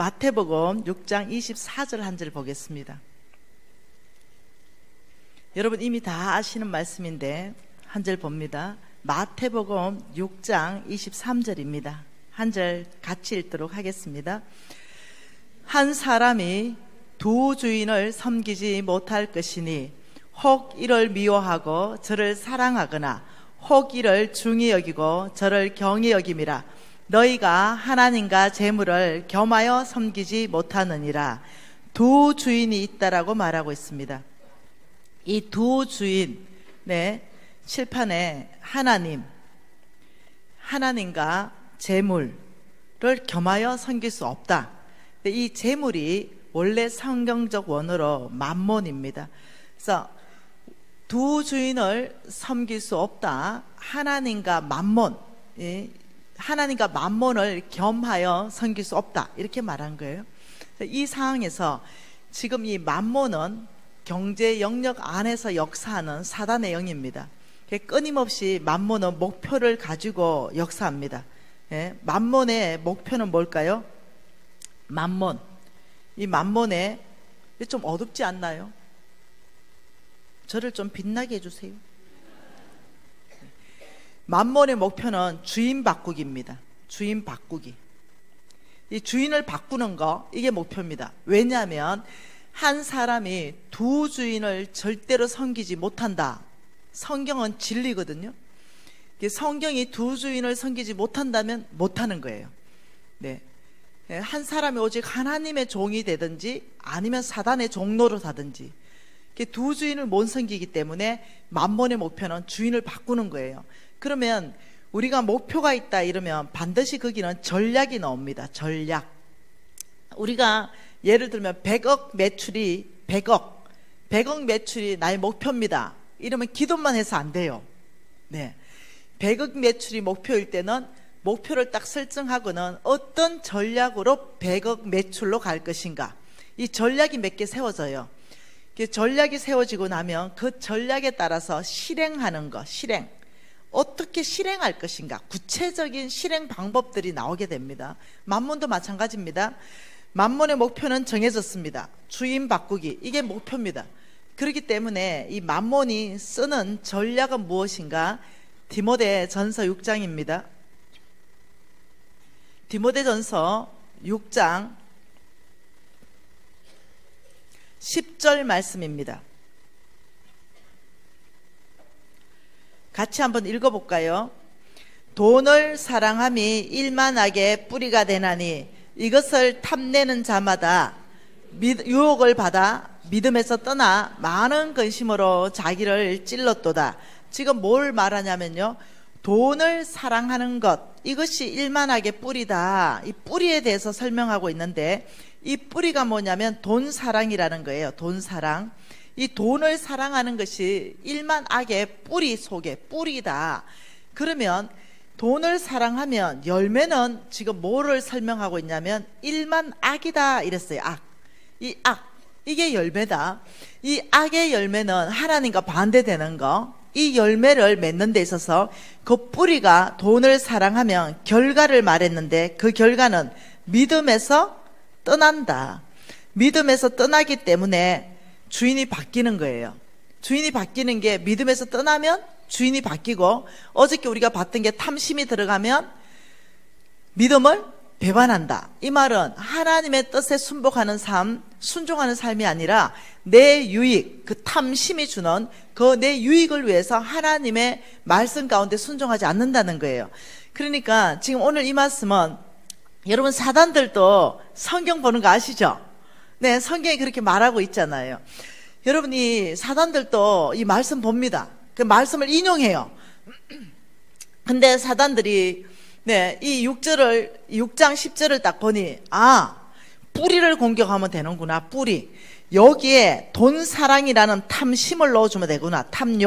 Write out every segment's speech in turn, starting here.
마태복음 6장 24절 한 절 보겠습니다. 여러분 이미 다 아시는 말씀인데 한 절 봅니다. 마태복음 6장 23절입니다. 한 절 같이 읽도록 하겠습니다. 한 사람이 두 주인을 섬기지 못할 것이니 혹 이를 미워하고 저를 사랑하거나 혹 이를 중히 여기고 저를 경히 여김이라. 너희가 하나님과 재물을 겸하여 섬기지 못하느니라. 두 주인이 있다라고 말하고 있습니다. 이 두 주인, 칠판에 하나님과 재물을 겸하여 섬길 수 없다. 이 재물이 원래 성경적 원어로 맘몬입니다. 그래서 두 주인을 섬길 수 없다. 하나님과 맘몬을 겸하여 섬길 수 없다. 이렇게 말한 거예요. 이 상황에서 지금 이 맘몬은 경제 영역 안에서 역사하는 사단의 영입니다. 끊임없이 맘몬은 목표를 가지고 역사합니다. 맘몬의 목표는 뭘까요? 이 맘몬에 좀 어둡지 않나요? 저를 좀 빛나게 해주세요. 맘몬의 목표는 주인 바꾸기입니다. 주인 바꾸기. 이 주인을 바꾸는 거, 이게 목표입니다. 왜냐하면 한 사람이 두 주인을 절대로 섬기지 못한다. 성경은 진리거든요. 성경이 두 주인을 섬기지 못한다면 못하는 거예요. 한 사람이 오직 하나님의 종이 되든지 아니면 사단의 종로로 하든지 두 주인을 못 섬기기 때문에 맘몬의 목표는 주인을 바꾸는 거예요. 그러면 우리가 목표가 있다 이러면 반드시 거기는 전략이 나옵니다. 전략. 우리가 예를 들면 100억 매출이 나의 목표입니다. 이러면 기도만 해서 안 돼요. 100억 매출이 목표일 때는 목표를 딱 설정하고는 어떤 전략으로 100억 매출로 갈 것인가, 이 전략이 몇 개 세워져요. 전략이 세워지고 나면 그 전략에 따라서 실행하는 거, 어떻게 실행할 것인가, 구체적인 실행 방법들이 나오게 됩니다. 맘몬도 마찬가지입니다. 맘몬의 목표는 정해졌습니다. 주인 바꾸기, 이게 목표입니다. 그렇기 때문에 이 맘몬이 쓰는 전략은 무엇인가? 디모데전서 6장입니다. 디모데전서 6장 10절 말씀입니다. 같이 한번 읽어볼까요? 돈을 사랑함이 일만하게 뿌리가 되나니 이것을 탐내는 자마다 유혹을 받아 믿음에서 떠나 많은 근심으로 자기를 찔렀도다. 지금 뭘 말하냐면요, 돈을 사랑하는 것, 이것이 일만하게 뿌리다. 이 뿌리에 대해서 설명하고 있는데, 이 뿌리가 뭐냐면 돈 사랑이라는 거예요. 돈 사랑. 이 돈을 사랑하는 것이 일만악의 뿌리 속에 뿌리다. 그러면 돈을 사랑하면 열매는 지금 뭐를 설명하고 있냐면 일만악이다 이랬어요. 이게 열매다. 이 악의 열매는 하나님과 반대되는 거, 이 열매를 맺는 데 있어서 그 뿌리가 돈을 사랑하면 결과를 말했는데, 그 결과는 믿음에서 떠난다. 믿음에서 떠나기 때문에 주인이 바뀌는 거예요. 주인이 바뀌는 게, 믿음에서 떠나면 주인이 바뀌고, 어저께 우리가 봤던 게 탐심이 들어가면 믿음을 배반한다. 이 말은 하나님의 뜻에 순복하는 삶, 순종하는 삶이 아니라 내 유익, 그 탐심이 주는 그 내 유익을 위해서 하나님의 말씀 가운데 순종하지 않는다는 거예요. 그러니까 지금 오늘 이 말씀은, 여러분 사단들도 성경 보는 거 아시죠? 성경이 그렇게 말하고 있잖아요. 여러분 이 사단들도 이 말씀 봅니다. 그 말씀을 인용해요. 근데 사단들이 이 6장 10절을 딱 보니, 뿌리를 공격하면 되는구나. 뿌리. 여기에 돈 사랑이라는 탐심을 넣어주면 되구나.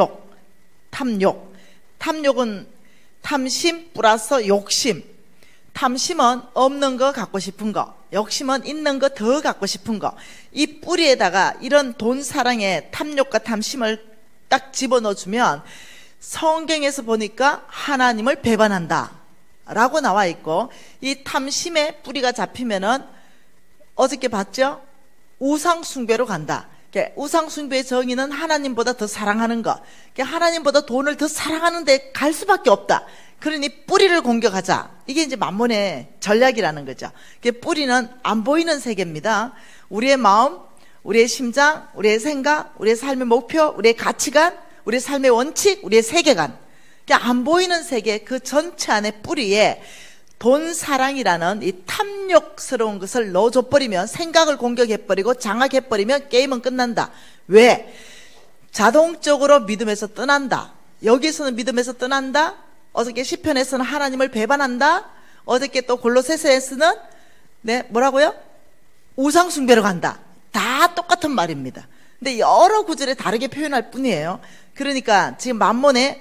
탐욕은 탐심 플러스 욕심. 탐심은 없는 거 갖고 싶은 거, 욕심은 있는 거 더 갖고 싶은 거. 이 뿌리에다가 이런 돈 사랑의 탐욕과 탐심을 딱 집어넣어주면 성경에서 보니까 하나님을 배반한다 라고 나와 있고, 이 탐심의 뿌리가 잡히면은 어저께 봤죠? 우상숭배로 간다. 우상숭배의 정의는 하나님보다 더 사랑하는 것. 하나님보다 돈을 더 사랑하는데 갈 수밖에 없다. 그러니 뿌리를 공격하자. 이게 이제 만몬의 전략이라는 거죠. 뿌리는 안 보이는 세계입니다. 우리의 마음, 우리의 심장, 우리의 생각, 우리의 삶의 목표, 우리의 가치관, 우리의 삶의 원칙, 우리의 세계관. 안 보이는 세계 그 전체 안에 뿌리에 돈 사랑이라는 이 탐욕스러운 것을 넣어줘버리면, 생각을 공격해버리고 장악해버리면 게임은 끝난다. 왜? 자동적으로 믿음에서 떠난다. 여기서는 믿음에서 떠난다. 어저께 시편에서는 하나님을 배반한다. 어저께 또 골로새서에서는 뭐라고요? 우상숭배로 간다. 다 똑같은 말입니다. 근데 여러 구절에 다르게 표현할 뿐이에요. 그러니까 지금 만몬의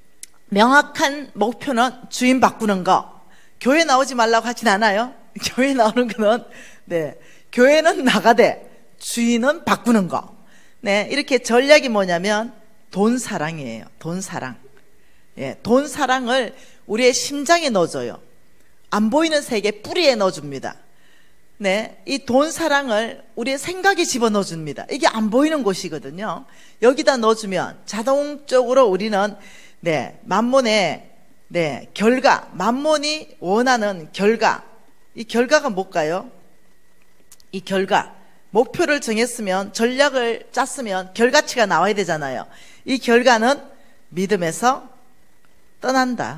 명확한 목표는 주인 바꾸는 거. 교회 나오지 말라고 하진 않아요. 교회 나오는 거는 교회는 나가되 주인은 바꾸는 거. 이렇게 전략이 뭐냐면 돈 사랑이에요. 돈 사랑. 돈 사랑을 우리의 심장에 넣어줘요. 안 보이는 세계 뿌리에 넣어줍니다. 이 돈 사랑을 우리의 생각에 집어넣어줍니다. 이게 안 보이는 곳이거든요. 여기다 넣어주면 자동적으로 우리는 만몬의 결과, 만몬이 원하는 결과, 이 결과가 뭘까요? 이 결과, 목표를 정했으면, 전략을 짰으면 결과치가 나와야 되잖아요. 이 결과는 믿음에서 떠난다.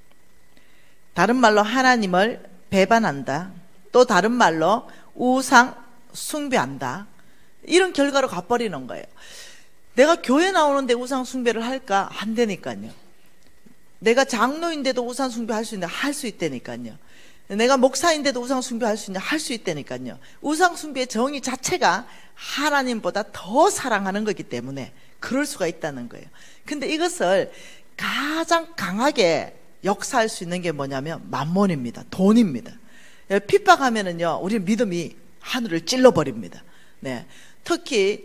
다른 말로 하나님을 배반한다. 또 다른 말로 우상 숭배한다. 이런 결과로 가버리는 거예요. 내가 교회 나오는데 우상 숭배를 할까? 안 되니까요. 내가 장로인데도 우상 숭배할 수 있냐? 할 수 있다니까요. 내가 목사인데도 우상 숭배할 수 있냐? 할 수 있다니까요. 우상 숭배의 정의 자체가 하나님보다 더 사랑하는 거기 때문에 그럴 수가 있다는 거예요. 근데 이것을 가장 강하게 역사할 수 있는 게 뭐냐면 만몬입니다. 돈입니다. 핍박하면은요, 우리 믿음이 하늘을 찔러버립니다. 특히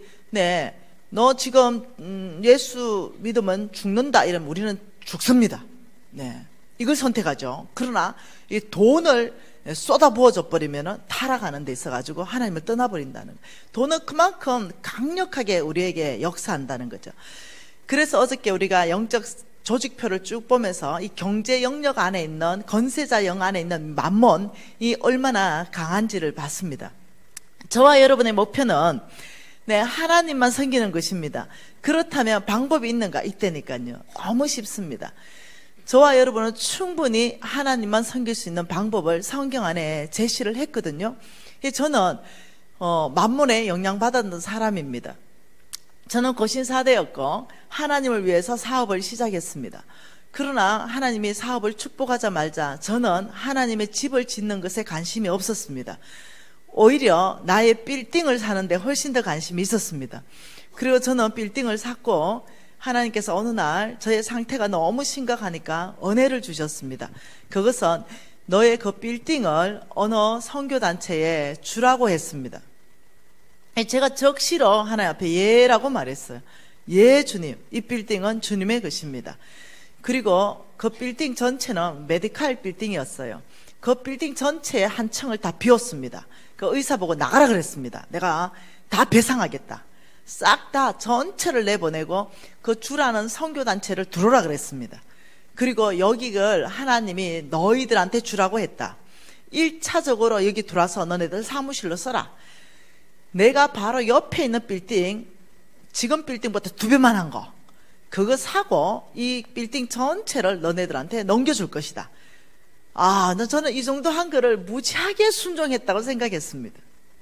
너 지금 예수 믿으면 죽는다 이러면 우리는 죽습니다. 이걸 선택하죠. 그러나 이 돈을 쏟아부어져 버리면은 타락하는 데 있어가지고 하나님을 떠나버린다는, 돈은 그만큼 강력하게 우리에게 역사한다는 거죠. 그래서 어저께 우리가 영적 조직표를 쭉 보면서 이 경제 영역 안에 있는, 건세자 영 안에 있는 만몬이 얼마나 강한지를 봤습니다. 저와 여러분의 목표는 하나님만 섬기는 것입니다. 그렇다면 방법이 있는가? 있다니까요. 너무 쉽습니다. 저와 여러분은 충분히 하나님만 섬길 수 있는 방법을 성경 안에 제시를 했거든요. 저는 만몬에 영향받았던 사람입니다. 저는 고신사대였고 하나님을 위해서 사업을 시작했습니다. 그러나 하나님이 사업을 축복하자마자 저는 하나님의 집을 짓는 것에 관심이 없었습니다. 오히려 나의 빌딩을 사는데 훨씬 더 관심이 있었습니다. 그리고 저는 빌딩을 샀고 하나님께서 어느 날 저의 상태가 너무 심각하니까 은혜를 주셨습니다. 그것은 너의 그 빌딩을 어느 선교단체에 주라고 했습니다. 제가 적시로 하나님 앞에 예라고 말했어요. 예 주님, 이 빌딩은 주님의 것입니다. 그리고 그 빌딩 전체는 메디칼 빌딩이었어요. 그 빌딩 전체의 한 층을 다 비웠습니다. 그 의사 보고 나가라 그랬습니다. 내가 다 배상하겠다. 싹 다 전체를 내보내고 그 주라는 선교단체를 들어오라 그랬습니다. 그리고 여기를 하나님이 너희들한테 주라고 했다. 1차적으로 여기 들어와서 너네들 사무실로 써라. 내가 바로 옆에 있는 빌딩, 지금 빌딩보다 2배만 한 거, 그거 사고 이 빌딩 전체를 너네들한테 넘겨줄 것이다. 저는 이 정도 한 거를 무지하게 순종했다고 생각했습니다.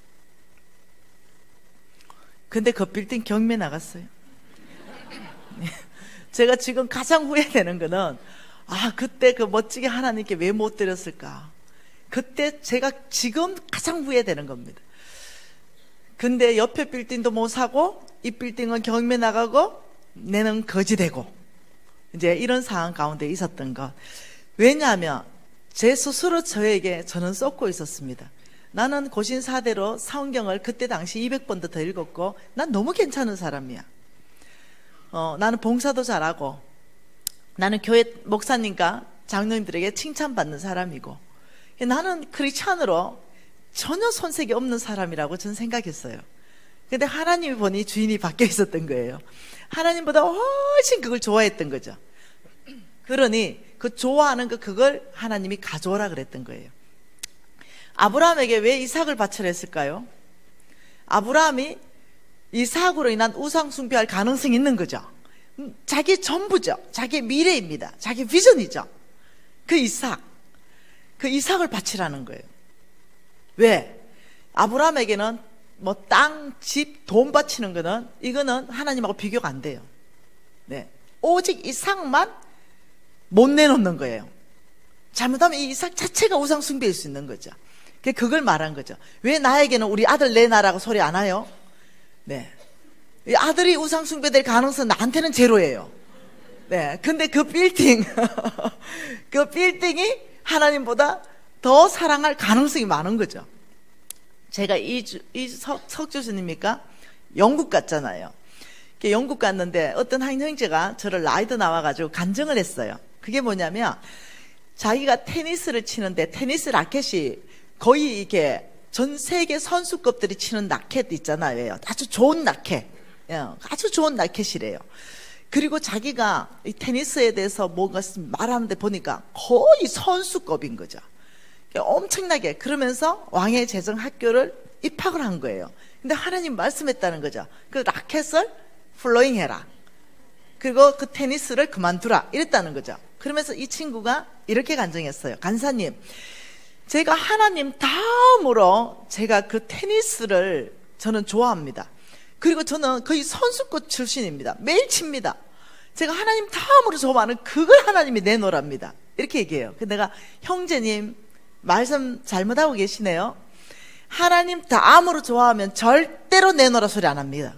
근데 그 빌딩 경매 나갔어요. 제가 지금 가장 후회되는 거는 그때 그 멋지게 하나님께 왜 못 드렸을까. 그때 제가 지금 가장 후회되는 겁니다. 근데 옆에 빌딩도 못 사고 이 빌딩은 경매 나가고 내는 거지 되고 이제 이런 상황 가운데 있었던 것. 왜냐하면 제 스스로 저는 쏟고 있었습니다. 나는 고신사대로 성경을 그때 당시 200번도 더 읽었고 난 너무 괜찮은 사람이야. 나는 봉사도 잘하고 나는 교회 목사님과 장로님들에게 칭찬받는 사람이고 나는 크리스찬으로 전혀 손색이 없는 사람이라고 저는 생각했어요. 근데 하나님이 보니 주인이 바뀌어 있었던 거예요. 하나님보다 훨씬 그걸 좋아했던 거죠. 그러니 그 좋아하는 그걸 하나님이 가져오라 그랬던 거예요. 아브라함에게 왜 이삭을 바치라 했을까요? 아브라함이 이삭으로 인한 우상 숭배할 가능성이 있는 거죠. 자기 전부죠. 자기 미래입니다. 자기 비전이죠. 그 이삭을 바치라는 거예요. 왜? 아브라함에게는 뭐 땅, 집, 돈 바치는 거는 이거는 하나님하고 비교가 안 돼요. 네. 오직 이삭만 못 내놓는 거예요. 잘못하면 이 이삭 자체가 우상 숭배일 수 있는 거죠. 그걸 말한 거죠. 왜 나에게는 우리 아들 내놔라고 소리 안 해요? 네. 이 아들이 우상 숭배될 가능성은 나한테는 제로예요. 네. 근데 그 빌딩, 그 빌딩이 하나님보다 더 사랑할 가능성이 많은 거죠. 제가 석주스님입니까? 영국 갔잖아요. 영국 갔는데 어떤 한 형제가 저를 라이드 나와가지고 간증을 했어요. 그게 뭐냐면 자기가 테니스를 치는데 테니스 라켓이 거의 이게 전 세계 선수급들이 치는 라켓 있잖아요. 아주 좋은 라켓. 아주 좋은 라켓이래요. 그리고 자기가 이 테니스에 대해서 뭔가 말하는데 보니까 거의 선수급인 거죠. 엄청나게. 그러면서 왕의 재정 학교를 입학을 한 거예요. 근데 하나님 말씀했다는 거죠. 그 라켓을 플로잉 해라. 그리고 그 테니스를 그만두라. 이랬다는 거죠. 그러면서 이 친구가 이렇게 간증했어요. 간사님, 제가 하나님 다음으로 제가 그 테니스를 저는 좋아합니다. 그리고 저는 거의 선수급 출신입니다. 매일 칩니다. 제가 하나님 다음으로 좋아하는 그걸 하나님이 내놓으랍니다. 이렇게 얘기해요. 내가 형제님 말씀 잘못하고 계시네요. 하나님 다음으로 좋아하면 절대로 내놓으라 소리 안 합니다.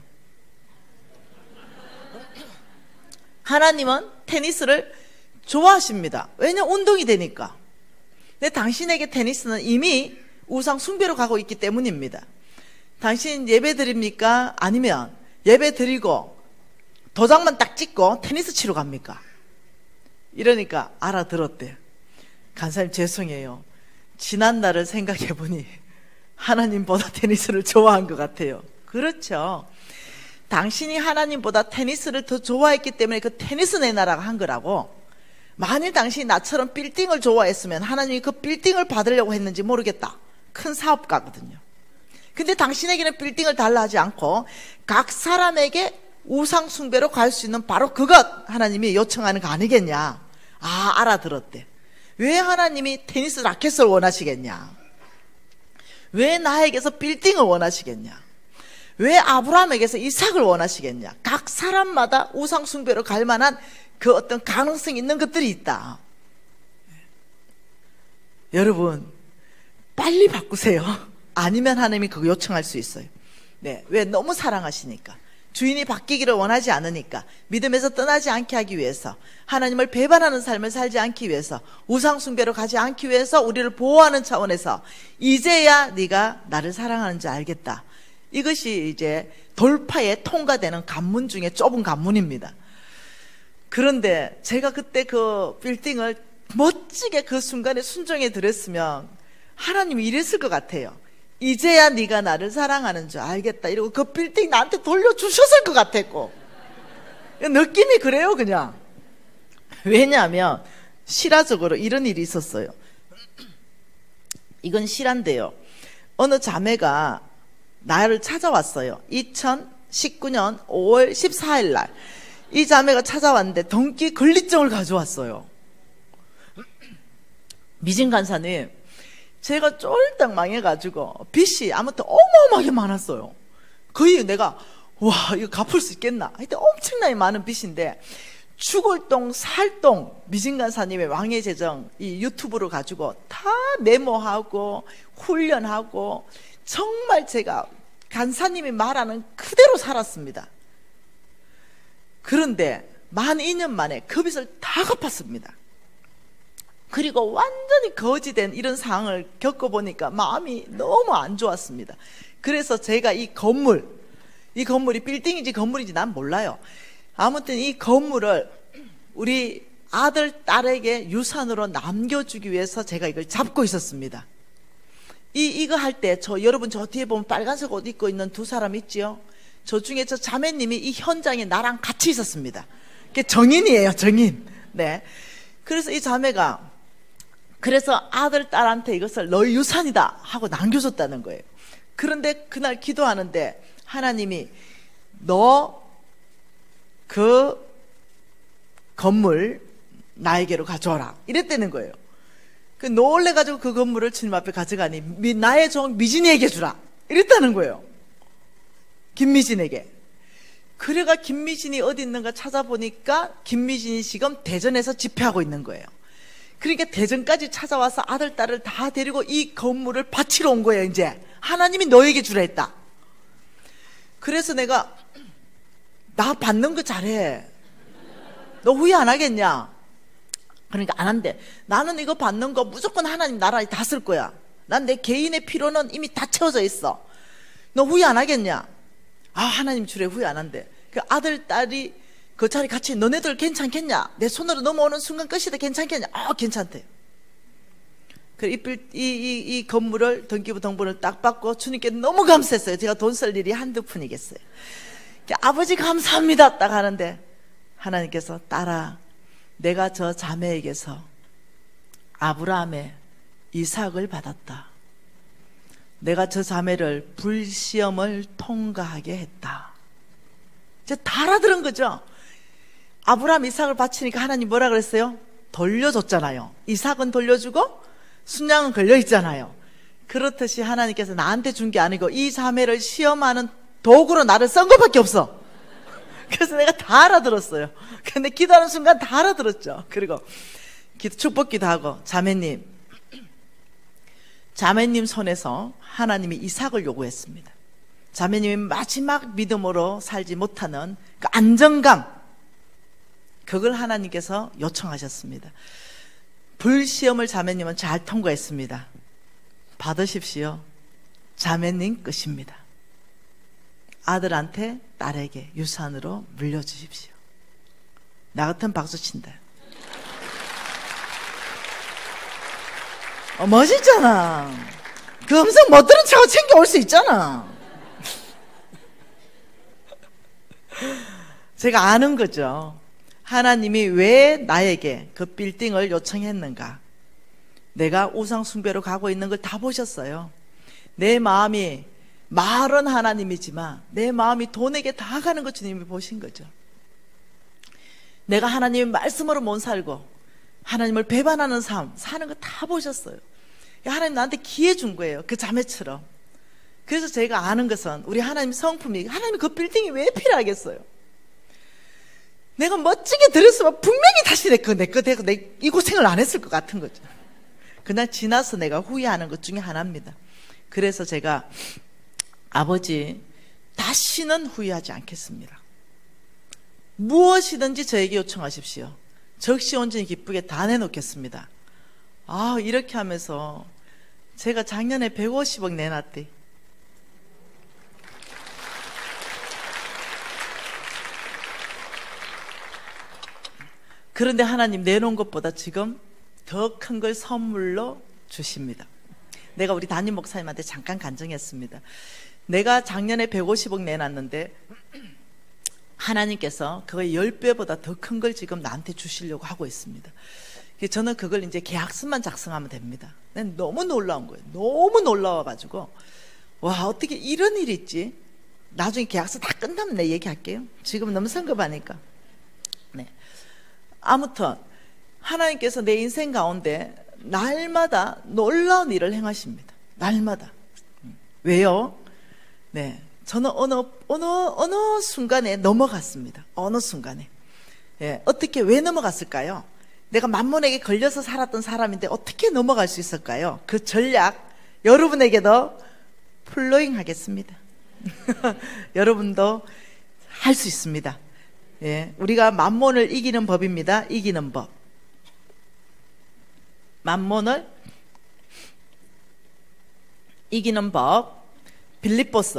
하나님은 테니스를 좋아하십니다. 왜냐하면 운동이 되니까. 근데 당신에게 테니스는 이미 우상 숭배로 가고 있기 때문입니다. 당신 예배 드립니까? 아니면 예배 드리고 도장만 딱 찍고 테니스 치러 갑니까? 이러니까 알아들었대요. 간사님 죄송해요. 지난 날을 생각해 보니 하나님보다 테니스를 좋아한 것 같아요. 그렇죠. 당신이 하나님보다 테니스를 더 좋아했기 때문에 그 테니스 내놔라고 한 거라고. 만일 당신이 나처럼 빌딩을 좋아했으면 하나님이 그 빌딩을 받으려고 했는지 모르겠다. 큰 사업가거든요. 근데 당신에게는 빌딩을 달라 하지 않고 각 사람에게 우상 숭배로 갈 수 있는 바로 그것 하나님이 요청하는 거 아니겠냐. 알아들었대. 왜 하나님이 테니스 라켓을 원하시겠냐? 왜 나에게서 빌딩을 원하시겠냐? 왜 아브라함에게서 이삭을 원하시겠냐? 각 사람마다 우상 숭배로 갈 만한 그 어떤 가능성이 있는 것들이 있다. 여러분 빨리 바꾸세요. 아니면 하나님이 그거 요청할 수 있어요. 네, 왜? 너무 사랑하시니까. 주인이 바뀌기를 원하지 않으니까. 믿음에서 떠나지 않게 하기 위해서, 하나님을 배반하는 삶을 살지 않기 위해서, 우상 숭배로 가지 않기 위해서 우리를 보호하는 차원에서 이제야 네가 나를 사랑하는 줄 알겠다. 이것이 이제 돌파에 통과되는 관문 중에 좁은 관문입니다. 그런데 제가 그때 그 빌딩을 멋지게 그 순간에 순종해 드렸으면 하나님이 이랬을 것 같아요. 이제야 네가 나를 사랑하는 줄 알겠다. 이러고 그 빌딩 나한테 돌려주셨을 것 같았고. 느낌이 그래요 그냥. 왜냐하면 실화적으로 이런 일이 있었어요. 이건 실화인데요. 어느 자매가 나를 찾아왔어요. 2019년 5월 14일 날 이 자매가 찾아왔는데 동기 건립증을 가져왔어요. 미진 간사님, 제가 쫄딱 망해가지고 빚이 아무튼 어마어마하게 많았어요. 거의 내가 이거 갚을 수 있겠나? 하여튼 엄청나게 많은 빚인데 죽을 똥 살 똥 미진 간사님의 왕의 재정 이 유튜브로 가지고 다 메모하고 훈련하고 정말 제가 간사님이 말하는 그대로 살았습니다. 그런데 만 2년 만에 그 빚을 다 갚았습니다. 그리고 완전히 거지된 이런 상황을 겪어보니까 마음이 너무 안 좋았습니다. 그래서 제가 이 건물이 빌딩인지 건물인지 난 몰라요. 아무튼 이 건물을 우리 아들, 딸에게 유산으로 남겨주기 위해서 제가 이걸 잡고 있었습니다. 이거 할 때 여러분 저 뒤에 보면 빨간색 옷 입고 있는 두 사람 있지요? 저 중에 저 자매님이 이 현장에 나랑 같이 있었습니다. 그게 정인이에요, 정인. 네. 그래서 이 자매가 그래서 아들, 딸한테 이것을 너희 유산이다 하고 남겨줬다는 거예요. 그런데 그날 기도하는데 하나님이 너 그 건물 나에게로 가져와라 이랬다는 거예요. 그 놀래가지고 그 건물을 주님 앞에 가져가니 나의 종 미진이에게 주라 이랬다는 거예요. 김미진에게. 그래가 김미진이 어디 있는가 찾아보니까 김미진이 지금 대전에서 집회하고 있는 거예요. 그러니까 대전까지 찾아와서 아들, 딸을 다 데리고 이 건물을 바치러 온 거예요. 이제 하나님이 너에게 주라 했다. 그래서 내가 나 받는 거 잘해. 너 후회 안 하겠냐? 그러니까 안 한대. 나는 이거 받는 거 무조건 하나님 나라에 다 쓸 거야. 난 내 개인의 필요는 이미 다 채워져 있어. 너 후회 안 하겠냐? 아, 하나님 주래. 후회 안 한대. 그 아들, 딸이 그 자리 같이 너네들 괜찮겠냐? 내 손으로 넘어오는 순간 끝이다. 괜찮겠냐? 아, 괜찮대. 그 이 건물을 등기부 등본을 딱 받고 주님께 너무 감사했어요. 제가 돈 쓸 일이 한두 푼이겠어요. 아버지 감사합니다 딱 하는데 하나님께서 딸아, 내가 저 자매에게서 아브라함의 이삭을 받았다. 내가 저 자매를 불시험을 통과하게 했다. 이제 다 알아들은 거죠. 아브라함 이삭을 바치니까 하나님 뭐라 그랬어요? 돌려줬잖아요. 이삭은 돌려주고 순양은 걸려있잖아요. 그렇듯이 하나님께서 나한테 준 게 아니고 이 자매를 시험하는 도구로 나를 쓴 것밖에 없어. 그래서 내가 다 알아들었어요. 근데 기도하는 순간 다 알아들었죠. 그리고 축복기도 하고 자매님 손에서 하나님이 이삭을 요구했습니다. 자매님이 마지막 믿음으로 살지 못하는 그 안정감, 그걸 하나님께서 요청하셨습니다. 불시험을 자매님은 잘 통과했습니다. 받으십시오. 자매님 끝입니다. 아들한테 딸에게 유산으로 물려주십시오. 나 같은 박수 친다. 멋있잖아. 그 음성 못 들은 척 챙겨올 수 있잖아. 제가 아는 거죠. 하나님이 왜 나에게 그 빌딩을 요청했는가. 내가 우상 숭배로 가고 있는 걸 다 보셨어요. 내 마음이 말은 하나님이지만 내 마음이 돈에게 다 가는 거 주님이 보신 거죠. 내가 하나님의 말씀으로 못 살고 하나님을 배반하는 삶 사는 거 다 보셨어요. 하나님 나한테 기회 준 거예요. 그 자매처럼. 그래서 제가 아는 것은 우리 하나님 성품이, 하나님 그 빌딩이 왜 필요하겠어요? 내가 멋지게 드렸으면 분명히 다시 내 거 이 고생을 안 했을 것 같은 거죠. 그날 지나서 내가 후회하는 것 중에 하나입니다. 그래서 제가 아버지 다시는 후회하지 않겠습니다. 무엇이든지 저에게 요청하십시오. 적시 온전히 기쁘게 다 내놓겠습니다. 아, 이렇게 하면서 제가 작년에 150억 내놨대. 그런데 하나님 내놓은 것보다 지금 더 큰 걸 선물로 주십니다. 내가 우리 담임 목사님한테 잠깐 간증했습니다. 내가 작년에 150억 내놨는데 하나님께서 그거의 10배보다 더 큰 걸 지금 나한테 주시려고 하고 있습니다. 저는 그걸 이제 계약서만 작성하면 됩니다. 너무 놀라운 거예요. 너무 놀라워가지고 와, 어떻게 이런 일이 있지? 나중에 계약서 다 끝나면 내 얘기할게요. 지금 너무 성급하니까. 네. 아무튼 하나님께서 내 인생 가운데 날마다 놀라운 일을 행하십니다. 날마다. 왜요? 네, 저는 어느 순간에 넘어갔습니다. 어느 순간에. 예, 어떻게 왜 넘어갔을까요? 내가 만몬에게 걸려서 살았던 사람인데 어떻게 넘어갈 수 있을까요? 그 전략 여러분에게도 플로잉 하겠습니다. 여러분도 할 수 있습니다. 예, 우리가 만몬을 이기는 법입니다. 이기는 법. 만몬을 이기는 법. 빌립보서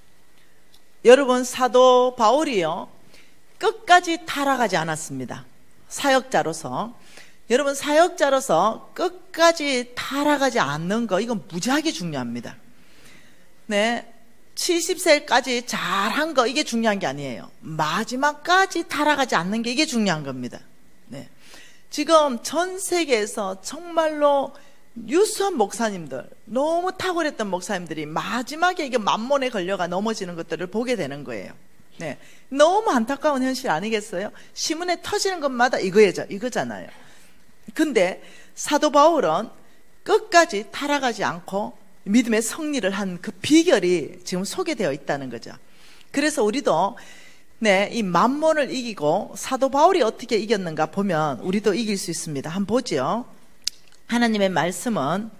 '여러분, 사도 바울이요 끝까지 타락하지 않았습니다. 사역자로서. 여러분, 사역자로서 끝까지 타락하지 않는 거, 이건 무지하게 중요합니다. 네. 70세까지 잘한 거, 이게 중요한 게 아니에요. 마지막까지 타락하지 않는 게 이게 중요한 겁니다. 네. 지금 전 세계에서 정말로 유수한 목사님들, 너무 탁월했던 목사님들이 마지막에 이게 만몬에 걸려가 넘어지는 것들을 보게 되는 거예요. 네. 너무 안타까운 현실 아니겠어요? 신문에 터지는 것마다 이거잖아요. 근데 사도 바울은 끝까지 타락하지 않고 믿음의 승리를 한 그 비결이 지금 소개되어 있다는 거죠. 그래서 우리도 이 만몬을 이기고 사도 바울이 어떻게 이겼는가 보면 우리도 이길 수 있습니다. 한번 보죠. 하나님의 말씀은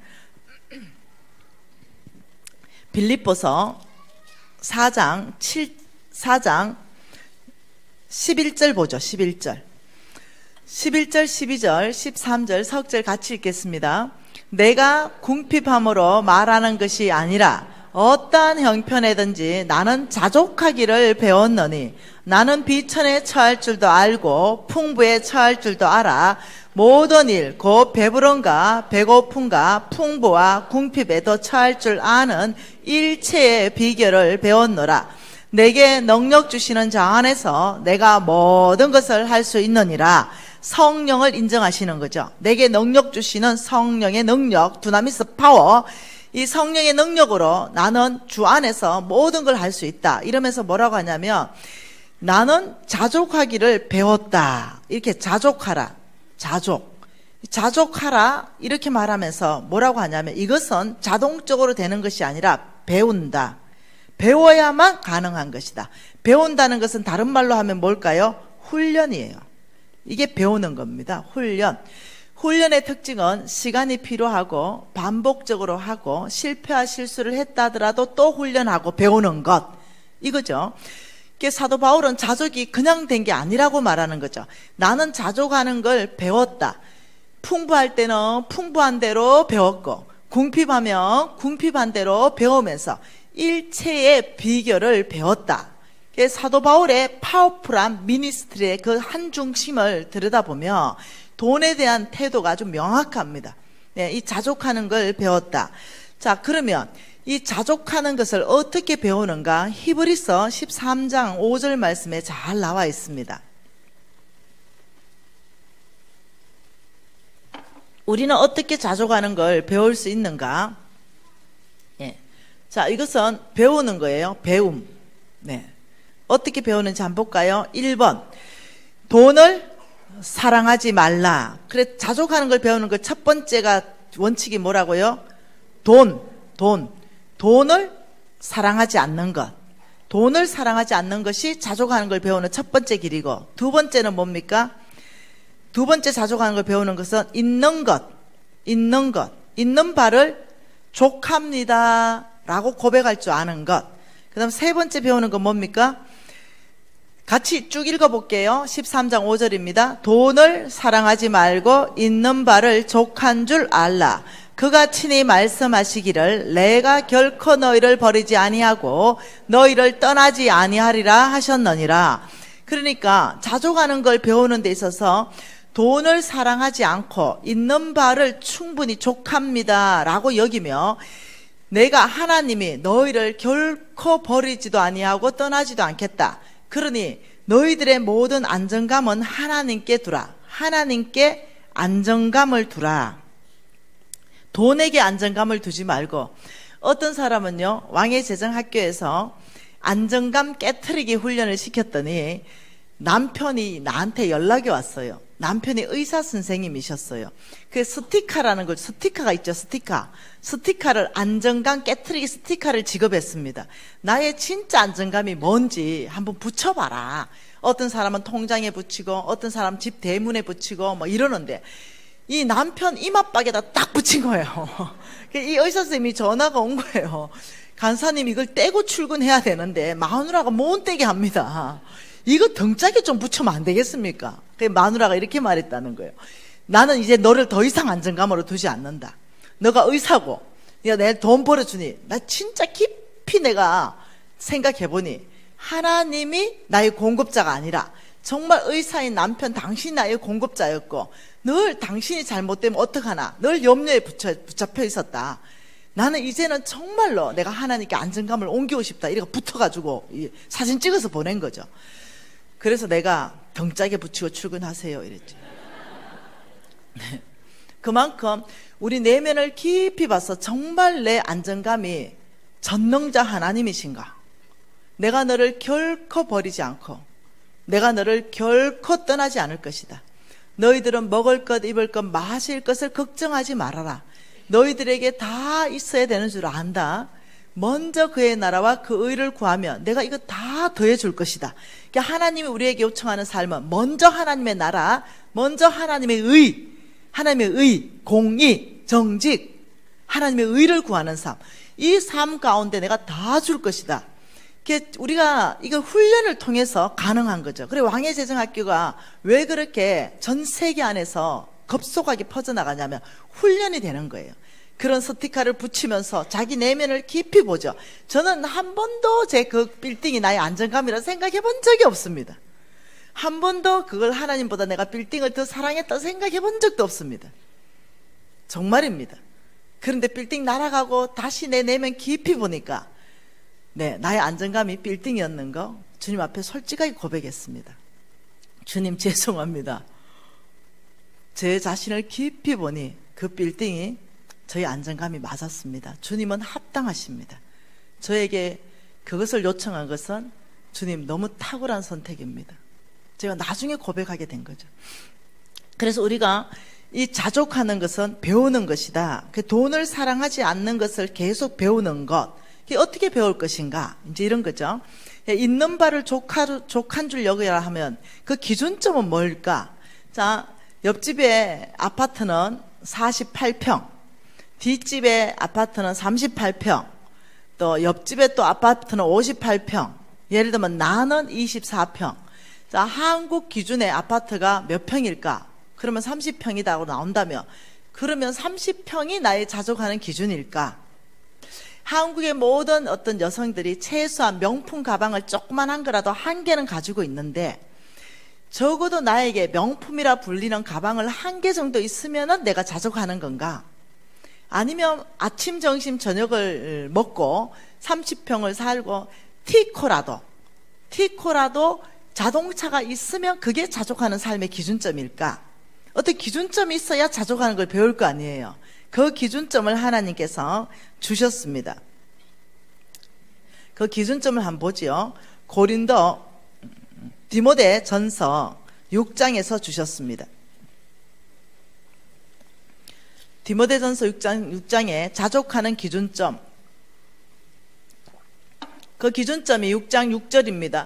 빌립보서 4장 11절 보죠. 11절, 12절, 13절 석절 같이 읽겠습니다. 내가 궁핍함으로 말하는 것이 아니라 어떠한 형편에든지 나는 자족하기를 배웠노니 나는 비천에 처할 줄도 알고 풍부에 처할 줄도 알아. 모든 일 곧 배부른가 배고픈가 풍부와 궁핍에도 처할 줄 아는 일체의 비결을 배웠노라. 내게 능력 주시는 자 안에서 내가 모든 것을 할 수 있느니라. 성령을 인정하시는 거죠. 내게 능력 주시는 성령의 능력, 두나미스 파워, 이 성령의 능력으로 나는 주 안에서 모든 걸 할 수 있다. 이러면서 뭐라고 하냐면 나는 자족하기를 배웠다. 이렇게 자족하라. 자족하라 이렇게 말하면서 뭐라고 하냐면 이것은 자동적으로 되는 것이 아니라 배운다. 배워야만 가능한 것이다. 배운다는 것은 다른 말로 하면 뭘까요? 훈련이에요. 이게 배우는 겁니다. 훈련의 특징은 시간이 필요하고 반복적으로 하고 실패와 실수를 했다 하더라도 또 훈련하고 배우는 것, 이거죠. 사도 바울은 자족이 그냥 된 게 아니라고 말하는 거죠. 나는 자족하는 걸 배웠다. 풍부할 때는 풍부한 대로 배웠고 궁핍하면 궁핍한 대로 배우면서 일체의 비결을 배웠다. 사도 바울의 파워풀한 미니스트리의 그 한중심을 들여다보면 돈에 대한 태도가 아주 명확합니다. 이 자족하는 걸 배웠다. 자, 그러면 이 자족하는 것을 어떻게 배우는가? 히브리서 13장 5절 말씀에 잘 나와 있습니다. 우리는 어떻게 자족하는 걸 배울 수 있는가? 자, 이것은 배우는 거예요. 배움. 어떻게 배우는지 한번 볼까요? 1번, 돈을 사랑하지 말라. 그래, 자족하는 걸 배우는 거 첫 번째가 원칙이 뭐라고요? 돈을 사랑하지 않는 것. 돈을 사랑하지 않는 것이 자족하는 걸 배우는 첫 번째 길이고, 두 번째는 뭡니까? 두 번째 자족하는 걸 배우는 것은 있는 바를 족합니다 라고 고백할 줄 아는 것. 그 다음 세 번째 배우는 건 뭡니까? 같이 쭉 읽어볼게요. 13장 5절입니다. 돈을 사랑하지 말고 있는 바를 족한 줄 알라. 그가 친히 말씀하시기를 내가 결코 너희를 버리지 아니하고 너희를 떠나지 아니하리라 하셨느니라. 그러니까 자족하는 걸 배우는 데 있어서 돈을 사랑하지 않고 있는 바를 충분히 족합니다 라고 여기며 내가 하나님이 너희를 결코 버리지도 아니하고 떠나지도 않겠다. 그러니 너희들의 모든 안정감은 하나님께 두라. 하나님께 안정감을 두라. 돈에게 안정감을 두지 말고, 어떤 사람은요, 왕의 제정학교에서 안정감 깨트리기 훈련을 시켰더니 남편이 나한테 연락이 왔어요. 남편이 의사 선생님이셨어요. 그 스티커가 있죠, 스티커를 안정감 깨트리기 스티커를 지급했습니다. 나의 진짜 안정감이 뭔지 한번 붙여봐라. 어떤 사람은 통장에 붙이고 어떤 사람 집 대문에 붙이고 뭐 이러는데 이 남편 이마박에다 딱 붙인 거예요. 이 의사 선생님이 전화가 온 거예요. 간사님 이걸 떼고 출근해야 되는데 마누라가 못 떼게 합니다. 이거 등짝에 좀 붙이면 안 되겠습니까? 마누라가 이렇게 말했다는 거예요. 나는 이제 너를 더 이상 안정감으로 두지 않는다. 너가 의사고 네가 내 돈 벌어주니 나 진짜 깊이 내가 생각해보니 하나님이 나의 공급자가 아니라 정말 의사인 남편 당신이 나의 공급자였고 늘 당신이 잘못되면 어떡하나 늘 염려에 붙잡혀 있었다. 나는 이제는 정말로 내가 하나님께 안정감을 옮기고 싶다. 이렇게 붙어가지고 사진 찍어서 보낸 거죠. 그래서 내가 경짝에 붙이고 출근하세요 이랬죠. 네. 그만큼 우리 내면을 깊이 봐서 정말 내 안정감이 전능자 하나님이신가, 내가 너를 결코 버리지 않고 내가 너를 결코 떠나지 않을 것이다. 너희들은 먹을 것, 입을 것, 마실 것을 걱정하지 말아라. 너희들에게 다 있어야 되는 줄 안다. 먼저 그의 나라와 그 의를 구하면 내가 이거 다 더해 줄 것이다. 그러니까 하나님이 우리에게 요청하는 삶은 먼저 하나님의 나라, 먼저 하나님의 의, 공의, 정직, 하나님의 의를 구하는 삶. 이 삶 가운데 내가 다 줄 것이다. 우리가 이거 훈련을 통해서 가능한 거죠. 그리고 왕의재정학교가 왜 그렇게 전 세계 안에서 급속하게 퍼져나가냐면 훈련이 되는 거예요. 그런 스티커를 붙이면서 자기 내면을 깊이 보죠. 저는 한 번도 제 그 빌딩이 나의 안정감이라 생각해 본 적이 없습니다. 한 번도 그걸 하나님보다 내가 빌딩을 더 사랑했다 생각해 본 적도 없습니다. 정말입니다. 그런데 빌딩 날아가고 다시 내 내면 깊이 보니까 네, 나의 안정감이 빌딩이었는 거 주님 앞에 솔직하게 고백했습니다. 주님 죄송합니다. 제 자신을 깊이 보니 그 빌딩이 저의 안정감이 맞았습니다. 주님은 합당하십니다. 저에게 그것을 요청한 것은 주님 너무 탁월한 선택입니다. 제가 나중에 고백하게 된 거죠. 그래서 우리가 이 자족하는 것은 배우는 것이다. 그 돈을 사랑하지 않는 것을 계속 배우는 것. 어떻게 배울 것인가? 이제 이런 거죠. 있는 바를 족한 줄 여겨야 하면 그 기준점은 뭘까? 자, 옆집의 아파트는 48평, 뒷집의 아파트는 38평, 또 옆집의 또 아파트는 58평, 예를 들면 나는 24평. 자, 한국 기준의 아파트가 몇 평일까? 그러면 30평이라고 나온다며, 그러면 30평이 나의 자족하는 기준일까? 한국의 모든 어떤 여성들이 최소한 명품 가방을 조그만한 거라도 한 개는 가지고 있는데, 적어도 나에게 명품이라 불리는 가방을 한 개 정도 있으면은 내가 자족하는 건가? 아니면 아침, 점심, 저녁을 먹고 30평을 살고 티코라도 자동차가 있으면 그게 자족하는 삶의 기준점일까? 어떤 기준점이 있어야 자족하는 걸 배울 거 아니에요. 그 기준점을 하나님께서 주셨습니다. 그 기준점을 한번 보지요. 디모데 전서 6장에서 주셨습니다. 디모데 전서 6장에 자족하는 기준점. 그 기준점이 6장 6절입니다.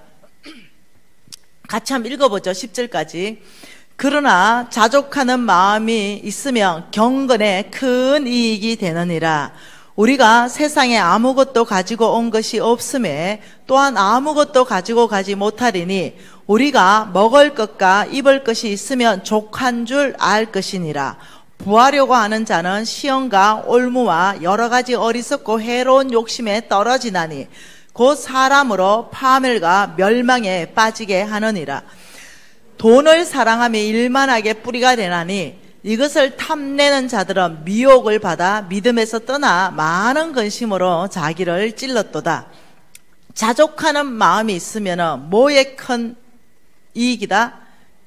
같이 한번 읽어보죠. 10절까지. 그러나 자족하는 마음이 있으면 경건에 큰 이익이 되느니라. 우리가 세상에 아무것도 가지고 온 것이 없음에 또한 아무것도 가지고 가지 못하리니 우리가 먹을 것과 입을 것이 있으면 족한 줄 알 것이니라. 부하려고 하는 자는 시험과 올무와 여러 가지 어리석고 해로운 욕심에 떨어지나니 곧 사람으로 파멸과 멸망에 빠지게 하느니라. 돈을 사랑함이 일만하게 뿌리가 되나니 이것을 탐내는 자들은 미혹을 받아 믿음에서 떠나 많은 근심으로 자기를 찔렀도다. 자족하는 마음이 있으면 뭐에 큰 이익이다?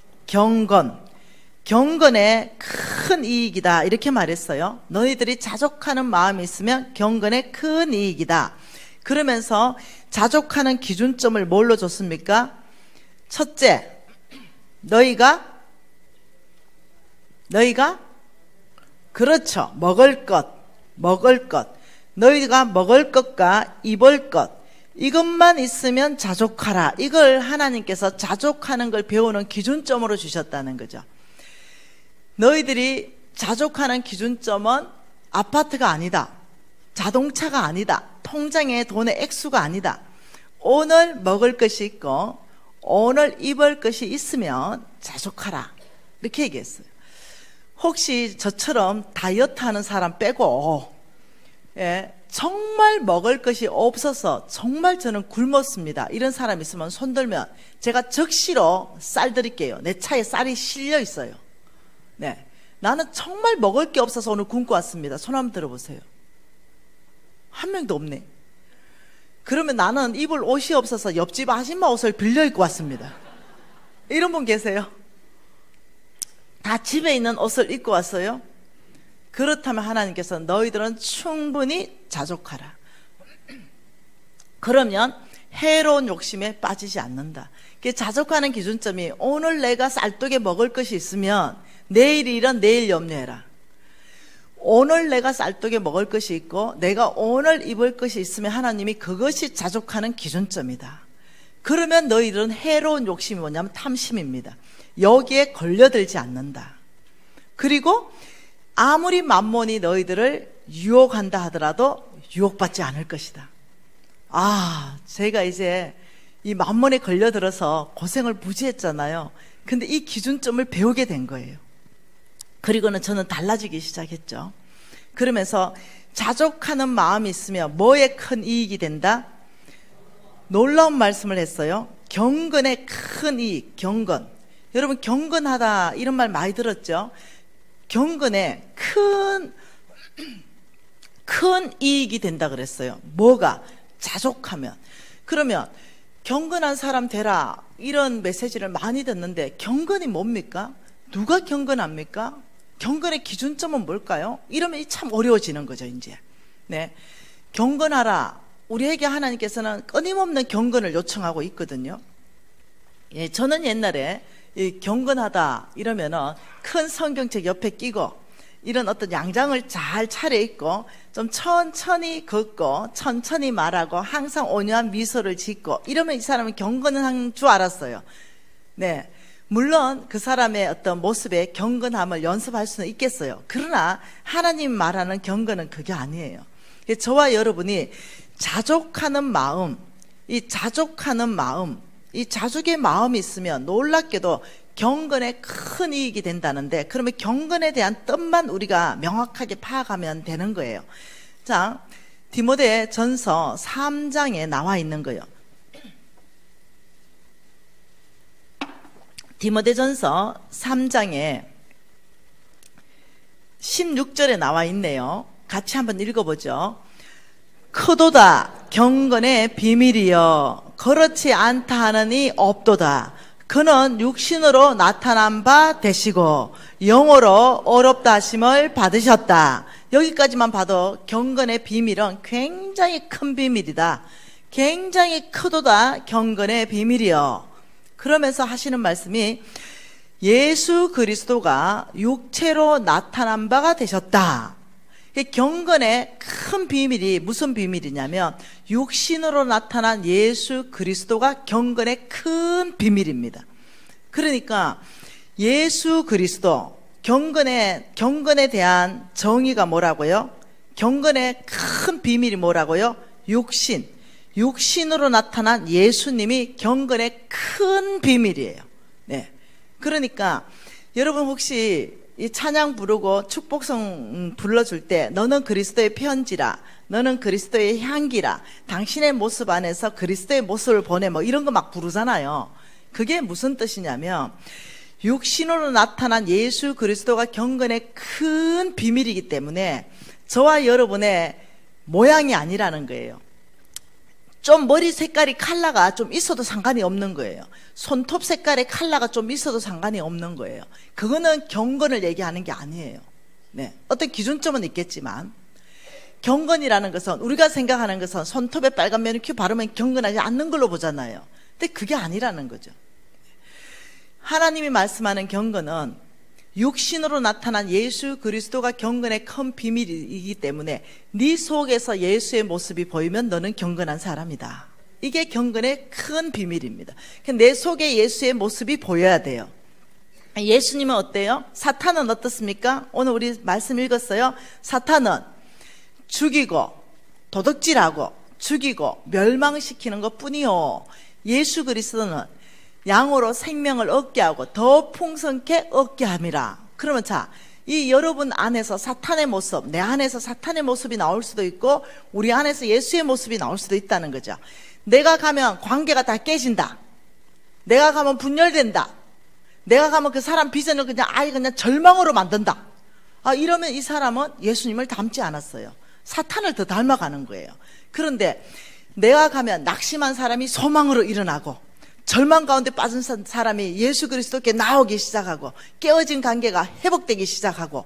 경건에 큰 이익이다. 이렇게 말했어요. 너희들이 자족하는 마음이 있으면 경건에 큰 이익이다. 그러면서 자족하는 기준점을 뭘로 줬습니까? 첫째, 너희가 그렇죠. 먹을 것. 너희가 먹을 것과 입을 것. 이것만 있으면 자족하라. 이걸 하나님께서 자족하는 걸 배우는 기준점으로 주셨다는 거죠. 너희들이 자족하는 기준점은 아파트가 아니다. 자동차가 아니다. 통장에 돈의 액수가 아니다. 오늘 먹을 것이 있고 오늘 입을 것이 있으면 자족하라. 이렇게 얘기했어요. 혹시 저처럼 다이어트 하는 사람 빼고 정말 먹을 것이 없어서 정말 저는 굶었습니다. 이런 사람 있으면 손 들면 제가 적시로 쌀 드릴게요. 내 차에 쌀이 실려 있어요. 네, 나는 정말 먹을 게 없어서 오늘 굶고 왔습니다. 손 한번 들어보세요. 한 명도 없네. 그러면 나는 입을 옷이 없어서 옆집 아줌마 옷을 빌려 입고 왔습니다. 이런 분 계세요? 다 집에 있는 옷을 입고 왔어요? 그렇다면 하나님께서 너희들은 충분히 자족하라. 그러면 해로운 욕심에 빠지지 않는다. 자족하는 기준점이 오늘 내가 쌀떡에 먹을 것이 있으면 내일 일은 내일 염려해라. 오늘 내가 쌀떡에 먹을 것이 있고 내가 오늘 입을 것이 있으면 하나님이 그것이 자족하는 기준점이다. 그러면 너희들은 해로운 욕심이 뭐냐면 탐심입니다. 여기에 걸려들지 않는다. 그리고 아무리 만몬이 너희들을 유혹한다 하더라도 유혹받지 않을 것이다. 제가 이제 이 만몬에 걸려들어서 고생을 무지 했잖아요. 근데 이 기준점을 배우게 된 거예요. 그리고는 저는 달라지기 시작했죠. 그러면서 자족하는 마음이 있으면 뭐에 큰 이익이 된다? 놀라운 말씀을 했어요. 경건의 큰 이익, 경건. 여러분 경건하다 이런 말 많이 들었죠? 경건에 큰 이익이 된다 그랬어요. 뭐가? 자족하면. 그러면 경건한 사람 되라 이런 메시지를 많이 듣는데 경건이 뭡니까? 누가 경건합니까? 경건의 기준점은 뭘까요? 이러면 참 어려워지는 거죠, 이제. 네. 경건하라. 우리에게 하나님께서는 끊임없는 경건을 요청하고 있거든요. 예, 저는 옛날에 이 경건하다 이러면은 큰 성경책 옆에 끼고 이런 어떤 양장을 잘 차려입고 좀 천천히 걷고 천천히 말하고 항상 온유한 미소를 짓고 이러면 이 사람은 경건한 줄 알았어요. 네. 물론 그 사람의 어떤 모습에 경건함을 연습할 수는 있겠어요. 그러나 하나님 말하는 경건은 그게 아니에요. 저와 여러분이 자족하는 마음, 이 자족의 마음이 있으면 놀랍게도 경건에 큰 이익이 된다는데, 그러면 경건에 대한 뜻만 우리가 명확하게 파악하면 되는 거예요. 자, 디모데 전서 3장에 나와 있는 거예요. 디모데 전서 3장에 16절에 나와 있네요. 같이 한번 읽어보죠. 크도다 경건의 비밀이여 그렇지 않다 하느니 없도다. 그는 육신으로 나타난 바 되시고 영어로 어렵다 하심을 받으셨다. 여기까지만 봐도 경건의 비밀은 굉장히 큰 비밀이다. 굉장히 크도다 경건의 비밀이여. 그러면서 하시는 말씀이 예수 그리스도가 육체로 나타난 바가 되셨다. 경건의 큰 비밀이 무슨 비밀이냐면 육신으로 나타난 예수 그리스도가 경건의 큰 비밀입니다. 그러니까 예수 그리스도, 경건에 대한 정의가 뭐라고요? 경건의 큰 비밀이 뭐라고요? 육신으로 나타난 예수님이 경건의 큰 비밀이에요. 네. 그러니까 여러분 혹시 이 찬양 부르고 축복성 불러줄 때 너는 그리스도의 편지라, 너는 그리스도의 향기라, 당신의 모습 안에서 그리스도의 모습을 보내, 뭐 이런 거 막 부르잖아요. 그게 무슨 뜻이냐면 육신으로 나타난 예수 그리스도가 경건의 큰 비밀이기 때문에 저와 여러분의 모양이 아니라는 거예요. 좀 머리 색깔이 컬러가 좀 있어도 상관이 없는 거예요. 손톱 색깔의 컬러가 좀 있어도 상관이 없는 거예요. 그거는 경건을 얘기하는 게 아니에요. 네. 어떤 기준점은 있겠지만 경건이라는 것은 우리가 생각하는 것은 손톱에 빨간 매니큐어 바르면 경건하지 않는 걸로 보잖아요. 근데 그게 아니라는 거죠. 하나님이 말씀하는 경건은 육신으로 나타난 예수 그리스도가 경건의 큰 비밀이기 때문에 네 속에서 예수의 모습이 보이면 너는 경건한 사람이다. 이게 경건의 큰 비밀입니다. 내 속에 예수의 모습이 보여야 돼요. 예수님은 어때요? 사탄은 어떻습니까? 오늘 우리 말씀 읽었어요. 사탄은 죽이고 도둑질하고 죽이고 멸망시키는 것 뿐이요, 예수 그리스도는 양으로 생명을 얻게 하고 더 풍성케 얻게 함이라. 그러면 자, 이 여러분 안에서 사탄의 모습, 내 안에서 사탄의 모습이 나올 수도 있고 우리 안에서 예수의 모습이 나올 수도 있다는 거죠. 내가 가면 관계가 다 깨진다, 내가 가면 분열된다, 내가 가면 그 사람 비전을 그냥 아예 그냥 절망으로 만든다, 이러면 이 사람은 예수님을 닮지 않았어요. 사탄을 더 닮아가는 거예요. 그런데 내가 가면 낙심한 사람이 소망으로 일어나고, 절망 가운데 빠진 사람이 예수 그리스도께 나오기 시작하고, 깨어진 관계가 회복되기 시작하고,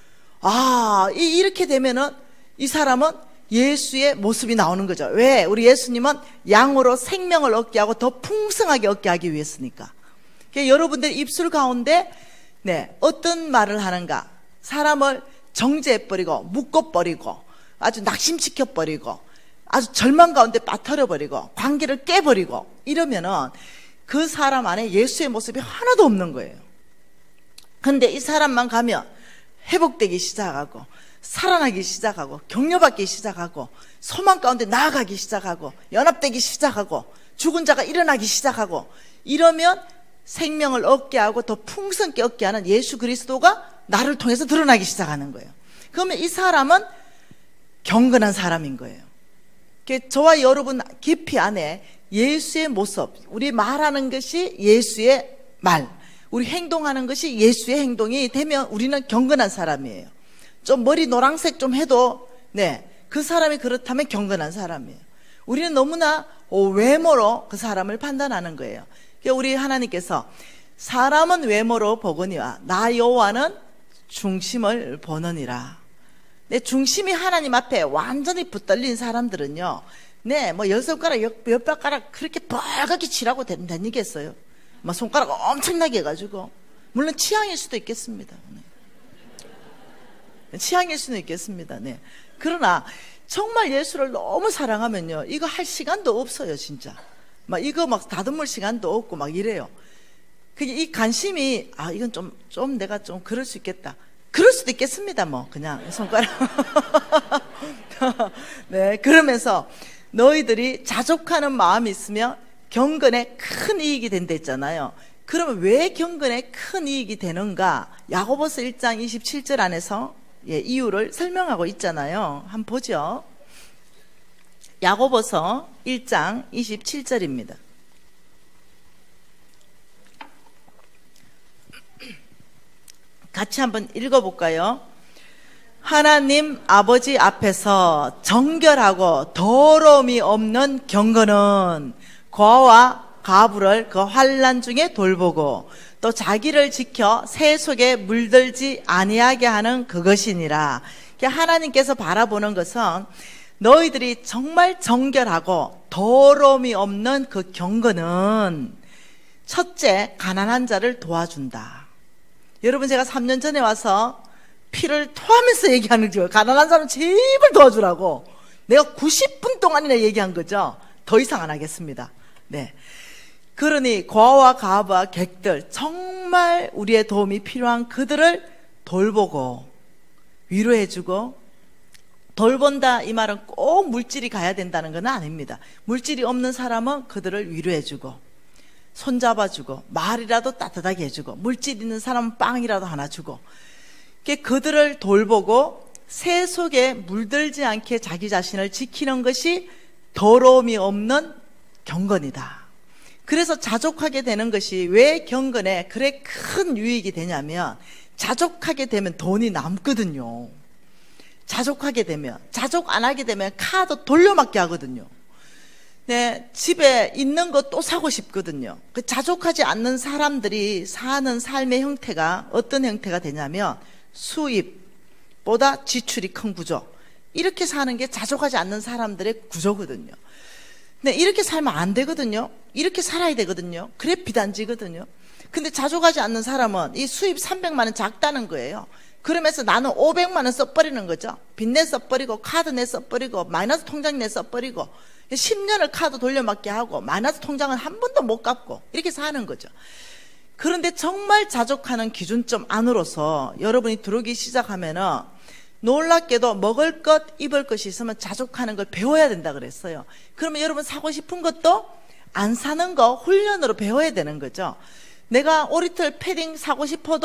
이렇게 되면은 이 사람은 예수의 모습이 나오는 거죠. 왜? 우리 예수님은 양으로 생명을 얻게 하고 더 풍성하게 얻게 하기 위해서니까. 그러니까 여러분들 입술 가운데 어떤 말을 하는가? 사람을 정죄해버리고 묶어버리고 아주 낙심시켜버리고 아주 절망 가운데 빠뜨려버리고 관계를 깨버리고 이러면은 그 사람 안에 예수의 모습이 하나도 없는 거예요. 그런데 이 사람만 가면 회복되기 시작하고 살아나기 시작하고 격려받기 시작하고 소망 가운데 나아가기 시작하고 연합되기 시작하고 죽은 자가 일어나기 시작하고, 이러면 생명을 얻게 하고 더 풍성하게 얻게 하는 예수 그리스도가 나를 통해서 드러나기 시작하는 거예요. 그러면 이 사람은 경건한 사람인 거예요. 저와 여러분 깊이 안에 예수의 모습, 우리 말하는 것이 예수의 말, 우리 행동하는 것이 예수의 행동이 되면 우리는 경건한 사람이에요. 좀 머리 노란색 좀 해도 그 사람이 그렇다면 경건한 사람이에요. 우리는 너무나 외모로 그 사람을 판단하는 거예요. 우리 하나님께서 사람은 외모로 보거니와 나 여호와는 중심을 보느니라. 중심이 하나님 앞에 완전히 붙들린 사람들은요, 뭐 10손가락, 10발가락 그렇게 빨갛게 칠하고 다니겠어요? 뭐 손가락 엄청나게 해가지고. 물론 취향일 수도 있겠습니다. 취향일 수는 있겠습니다. 그러나 정말 예수를 너무 사랑하면요, 이거 할 시간도 없어요, 진짜. 이거 다듬을 시간도 없고 이래요. 이 관심이, 이건 좀 내가 좀 그럴 수 있겠다. 그럴 수도 있겠습니다, 그냥 손가락. 그러면서 너희들이 자족하는 마음이 있으면 경건에 큰 이익이 된다 했잖아요. 그러면 왜 경건에 큰 이익이 되는가? 야고보서 1장 27절 안에서 이유를 설명하고 있잖아요. 한번 보죠. 야고보서 1장 27절입니다. 같이 한번 읽어볼까요? 하나님 아버지 앞에서 정결하고 더러움이 없는 경건은 과와 가부를 그 환난 중에 돌보고 또 자기를 지켜 새 속에 물들지 아니하게 하는 그것이니라. 하나님께서 바라보는 것은 너희들이 정말 정결하고 더러움이 없는 그 경건은 첫째, 가난한 자를 도와준다. 여러분, 제가 3년 전에 와서 피를 토하면서 얘기하는 거죠. 가난한 사람 제발 도와주라고. 내가 90분 동안이나 얘기한 거죠. 더 이상 안 하겠습니다. 그러니 고아와 가부와 객들, 정말 우리의 도움이 필요한 그들을 돌보고 위로해주고, 돌본다 이 말은 꼭 물질이 가야 된다는 건 아닙니다. 물질이 없는 사람은 그들을 위로해주고 손잡아주고 말이라도 따뜻하게 해주고, 물질 있는 사람은 빵이라도 하나 주고, 그들을 돌보고 새 속에 물들지 않게 자기 자신을 지키는 것이 더러움이 없는 경건이다. 그래서 자족하게 되는 것이 왜 경건에 그래 큰 유익이 되냐면, 자족하게 되면 돈이 남거든요. 자족하게 되면, 자족 안 하게 되면 카드 돌려막기 하거든요. 집에 있는 거 또 사고 싶거든요. 자족하지 않는 사람들이 사는 삶의 형태가 어떤 형태가 되냐면, 수입보다 지출이 큰 구조, 이렇게 사는 게 자족하지 않는 사람들의 구조거든요. 이렇게 살면 안 되거든요. 이렇게 살아야 되거든요. 그래 비단지거든요. 근데 자족하지 않는 사람은 이 수입 300만 원 작다는 거예요. 그러면서 나는 500만 원 써버리는 거죠. 빚내 써버리고 카드 내 써버리고 마이너스 통장 내 써버리고 10년을 카드 돌려막기 하고 마이너스 통장은 한 번도 못 갚고 이렇게 사는 거죠. 그런데 정말 자족하는 기준점 안으로서 여러분이 들어오기 시작하면은 놀랍게도 먹을 것, 입을 것이 있으면 자족하는 걸 배워야 된다 그랬어요. 그러면 여러분 사고 싶은 것도 안 사는 거 훈련으로 배워야 되는 거죠. 내가 오리털 패딩 사고 싶어도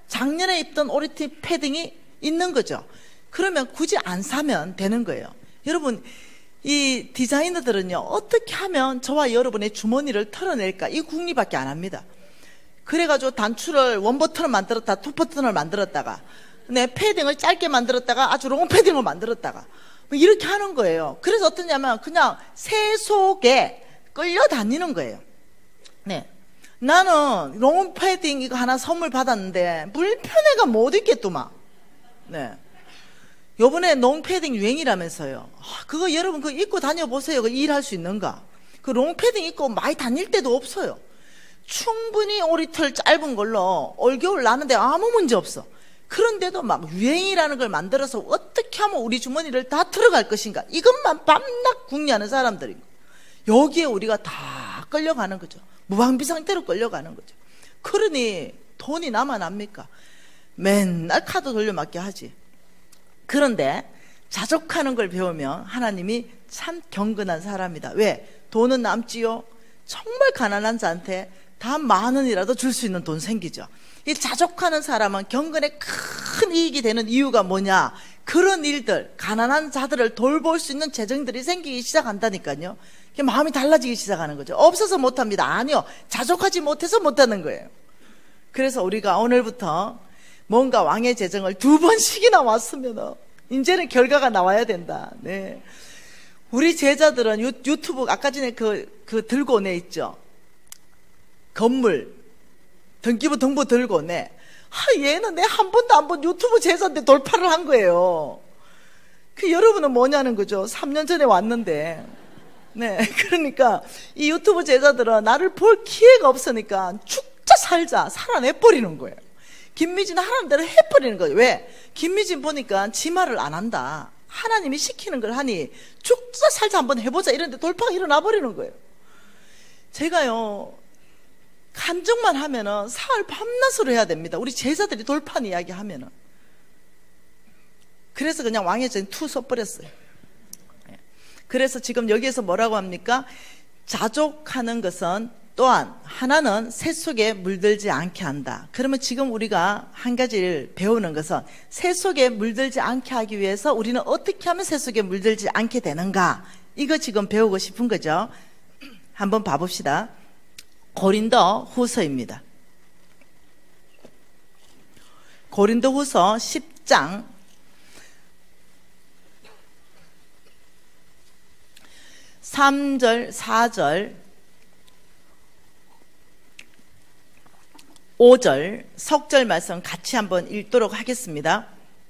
작년에 입던 오리티 패딩이 있는 거죠. 그러면 굳이 안 사면 되는 거예요. 여러분, 이 디자이너들은요, 어떻게 하면 저와 여러분의 주머니를 털어낼까, 이 궁리밖에 안 합니다. 그래가지고 단추를 원버튼을 만들었다, 투버튼을 만들었다가, 네, 패딩을 짧게 만들었다가 아주 롱 패딩을 만들었다가 뭐 이렇게 하는 거예요. 그래서 어떠냐면 그냥 새 속에 끌려다니는 거예요. 네, 나는 롱 패딩 이거 하나 선물 받았는데 불편해가 못 입겠더만. 네, 요번에 롱 패딩 유행이라면서요. 그거 여러분 그거 입고 다녀보세요. 그 일할 수 있는가? 그 롱 패딩 입고 많이 다닐 때도 없어요. 충분히 오리털 짧은 걸로 올겨울 나는데 아무 문제 없어. 그런데도 막 유행이라는 걸 만들어서 어떻게 하면 우리 주머니를 다 틀어갈 것인가, 이것만 밤낮 궁리하는 사람들이고, 여기에 우리가 다 끌려가는 거죠. 무방비 상태로 끌려가는 거죠. 그러니 돈이 남아납니까? 맨날 카드 돌려막기 하지. 그런데 자족하는 걸 배우면 하나님이 참 경건한 사람이다. 왜? 돈은 남지요. 정말 가난한 자한테 다 10,000원이라도 줄 수 있는 돈 생기죠. 이 자족하는 사람은 경건에 큰 이익이 되는 이유가 뭐냐? 그런 일들, 가난한 자들을 돌볼 수 있는 재정들이 생기기 시작한다니까요. 마음이 달라지기 시작하는 거죠. 없어서 못합니다. 아니요, 자족하지 못해서 못하는 거예요. 그래서 우리가 오늘부터 뭔가 왕의 재정을 2번씩이나 왔으면 이제는 결과가 나와야 된다. 네, 우리 제자들은 유튜브 아까 전에 그 들고 오네 있죠. 건물 등기부 등본 들고 오네. 얘는 내 한 번도 안 본 유튜브 제자인데 돌파를 한 거예요. 여러분은 뭐냐는 거죠. 3년 전에 왔는데. 네, 그러니까 이 유튜브 제자들은 나를 볼 기회가 없으니까 죽자 살자 살아내버리는 거예요. 김미진은 하라는 대로 해버리는 거예요. 왜? 김미진 보니까 지 말을 안 한다, 하나님이 시키는 걸 하니 죽자 살자 한번 해보자, 이런데 돌파가 일어나 버리는 거예요. 제가요, 간증만 하면은 사흘 밤낮으로 해야 됩니다. 우리 제자들이 돌판 이야기 하면은. 그래서 그냥 왕의 전 투 써버렸어요. 그래서 지금 여기에서 뭐라고 합니까? 자족하는 것은 또한 하나는 새 속에 물들지 않게 한다. 그러면 지금 우리가 한 가지를 배우는 것은 새 속에 물들지 않게 하기 위해서 우리는 어떻게 하면 새 속에 물들지 않게 되는가, 이거 지금 배우고 싶은 거죠. 한번 봐봅시다. 고린도 후서입니다. 고린도 후서 10장 3절, 4절, 5절 석절 말씀 같이 한번 읽도록 하겠습니다.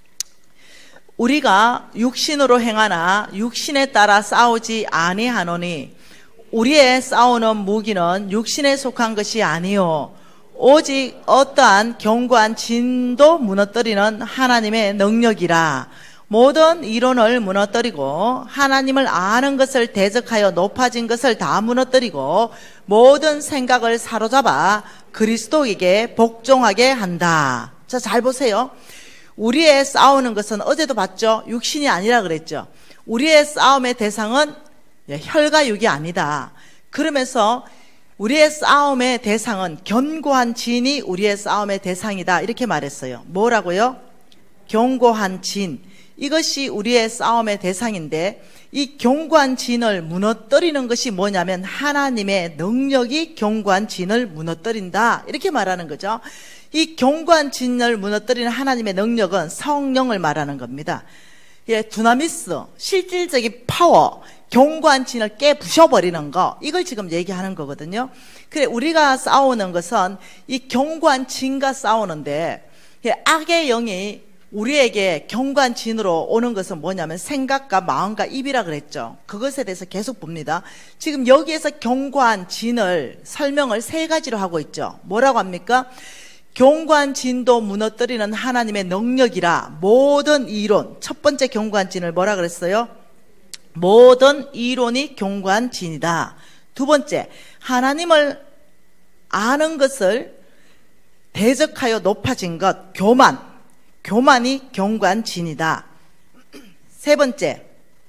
우리가 육신으로 행하나 육신에 따라 싸우지 아니하노니 우리의 싸우는 무기는 육신에 속한 것이 아니요 오직 어떠한 견고한 진도 무너뜨리는 하나님의 능력이라. 모든 이론을 무너뜨리고 하나님을 아는 것을 대적하여 높아진 것을 다 무너뜨리고 모든 생각을 사로잡아 그리스도에게 복종하게 한다. 자, 잘 보세요. 우리의 싸우는 것은 어제도 봤죠? 육신이 아니라 그랬죠. 우리의 싸움의 대상은 혈과 육이 아니다. 그러면서 우리의 싸움의 대상은 견고한 진이 우리의 싸움의 대상이다, 이렇게 말했어요. 뭐라고요? 견고한 진, 이것이 우리의 싸움의 대상인데, 이 견고한 진을 무너뜨리는 것이 뭐냐면 하나님의 능력이 견고한 진을 무너뜨린다, 이렇게 말하는 거죠. 이 견고한 진을 무너뜨리는 하나님의 능력은 성령을 말하는 겁니다. 두나미스, 실질적인 파워, 견고한 진을 깨부셔버리는 거, 이걸 지금 얘기하는 거거든요. 그래, 우리가 싸우는 것은 이 견고한 진과 싸우는데, 악의 영이 우리에게 견고한 진으로 오는 것은 뭐냐면 생각과 마음과 입이라 그랬죠. 그것에 대해서 계속 봅니다. 지금 여기에서 견고한 진을 설명을 3가지로 하고 있죠. 뭐라고 합니까? 견고한 진도 무너뜨리는 하나님의 능력이라. 모든 이론, 첫 번째 견고한 진을 뭐라 그랬어요? 모든 이론이 견고한 진이다. 두 번째, 하나님을 아는 것을 대적하여 높아진 것, 교만이 견고한 진이다. 세 번째,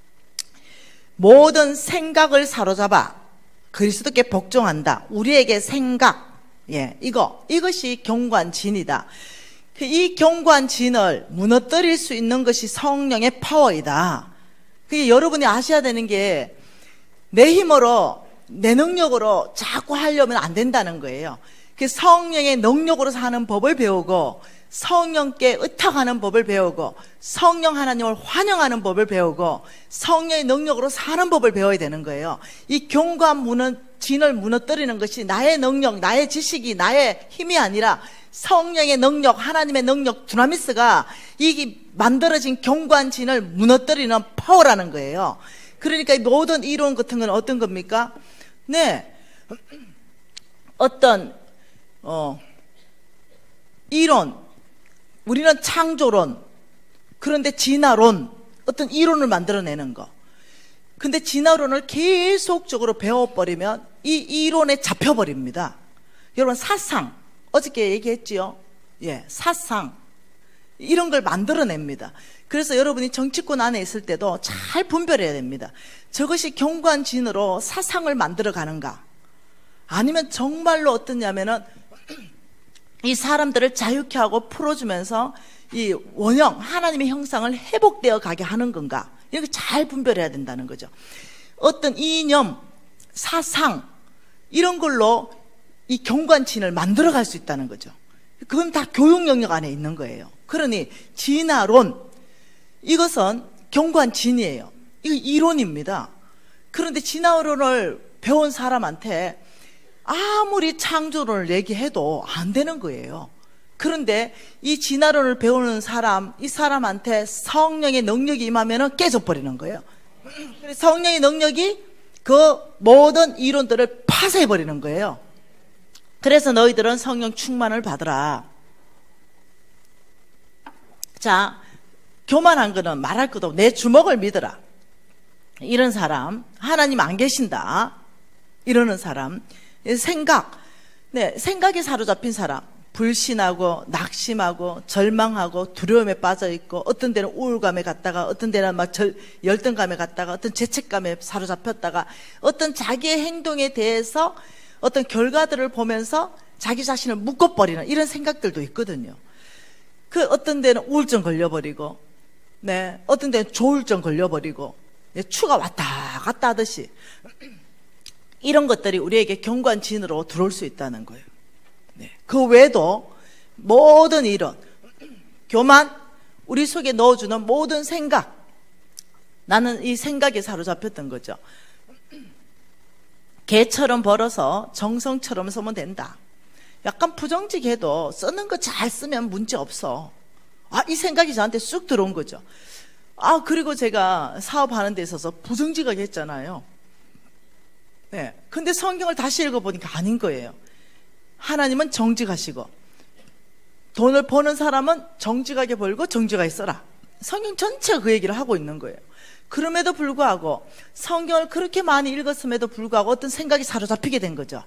모든 생각을 사로잡아 그리스도께 복종한다. 우리에게 생각, 이것이 견고한 진이다. 이 견고한 진을 무너뜨릴 수 있는 것이 성령의 파워이다. 그게 여러분이 아셔야 되는 게 내 힘으로 내 능력으로 자꾸 하려면 안 된다는 거예요. 그 성령의 능력으로 사는 법을 배우고 성령께 의탁하는 법을 배우고 성령 하나님을 환영하는 법을 배우고 성령의 능력으로 사는 법을 배워야 되는 거예요. 이 견고한 진을 무너뜨리는 것이 나의 능력, 나의 지식이, 나의 힘이 아니라 성령의 능력, 하나님의 능력, 두나미스가 이 만들어진 견고한 진을 무너뜨리는 파워라는 거예요. 그러니까 이 모든 이론 같은 건 어떤 겁니까? 네, 어떤 이론, 우리는 창조론, 그런데 진화론, 어떤 이론을 만들어내는 거. 근데 진화론을 계속적으로 배워버리면 이 이론에 잡혀버립니다. 여러분, 사상, 어저께 얘기했지요? 예, 사상. 이런 걸 만들어냅니다. 그래서 여러분이 정치권 안에 있을 때도 잘 분별해야 됩니다. 저것이 견고한 진으로 사상을 만들어 가는가? 아니면 정말로 어떠냐면은 이 사람들을 자유케 하고 풀어주면서 이 원형, 하나님의 형상을 회복되어 가게 하는 건가? 이렇게 잘 분별해야 된다는 거죠. 어떤 이념, 사상, 이런 걸로 이 견고한 진을 만들어 갈 수 있다는 거죠. 그건 다 교육 영역 안에 있는 거예요. 그러니 진화론, 이것은 견고한 진이에요. 이거 이론입니다. 그런데 진화론을 배운 사람한테 아무리 창조론을 얘기해도 안 되는 거예요. 그런데 이 진화론을 배우는 사람, 이 사람한테 성령의 능력이 임하면 깨져버리는 거예요. 성령의 능력이 그 모든 이론들을 파쇄해버리는 거예요. 그래서 너희들은 성령 충만을 받으라. 자, 교만한 거는 말할 것도 없고 내 주먹을 믿어라. 이런 사람, 하나님 안 계신다 이러는 사람, 생각, 네, 생각에 사로잡힌 사람, 불신하고 낙심하고 절망하고 두려움에 빠져있고 어떤 데는 우울감에 갔다가 어떤 데는 막 열등감에 갔다가 어떤 죄책감에 사로잡혔다가 어떤 자기의 행동에 대해서 어떤 결과들을 보면서 자기 자신을 묶어버리는 이런 생각들도 있거든요. 그 어떤 데는 우울증 걸려버리고, 네, 어떤 데는 조울증 걸려버리고, 추가 왔다 갔다 하듯이 이런 것들이 우리에게 견고한 진으로 들어올 수 있다는 거예요. 네. 그 외에도 모든 이론, 교만, 우리 속에 넣어주는 모든 생각, 나는 이 생각에 사로잡혔던 거죠. 개처럼 벌어서 정성처럼 쓰면 된다. 약간 부정직해도 쓰는 거 잘 쓰면 문제 없어. 이 생각이 저한테 쑥 들어온 거죠. 그리고 제가 사업하는 데 있어서 부정직하게 했잖아요. 네. 근데 성경을 다시 읽어보니까 아닌 거예요. 하나님은 정직하시고 돈을 버는 사람은 정직하게 벌고 정직하게 써라. 성경 전체가 그 얘기를 하고 있는 거예요. 그럼에도 불구하고 성경을 그렇게 많이 읽었음에도 불구하고 어떤 생각이 사로잡히게 된 거죠.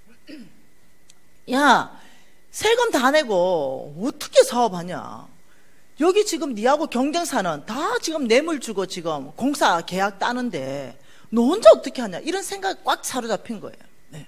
야, 세금 다 내고 어떻게 사업하냐? 여기 지금 니하고 경쟁사는 다 지금 뇌물 주고 지금 공사 계약 따는데 너 혼자 어떻게 하냐? 이런 생각이 꽉 사로잡힌 거예요. 네.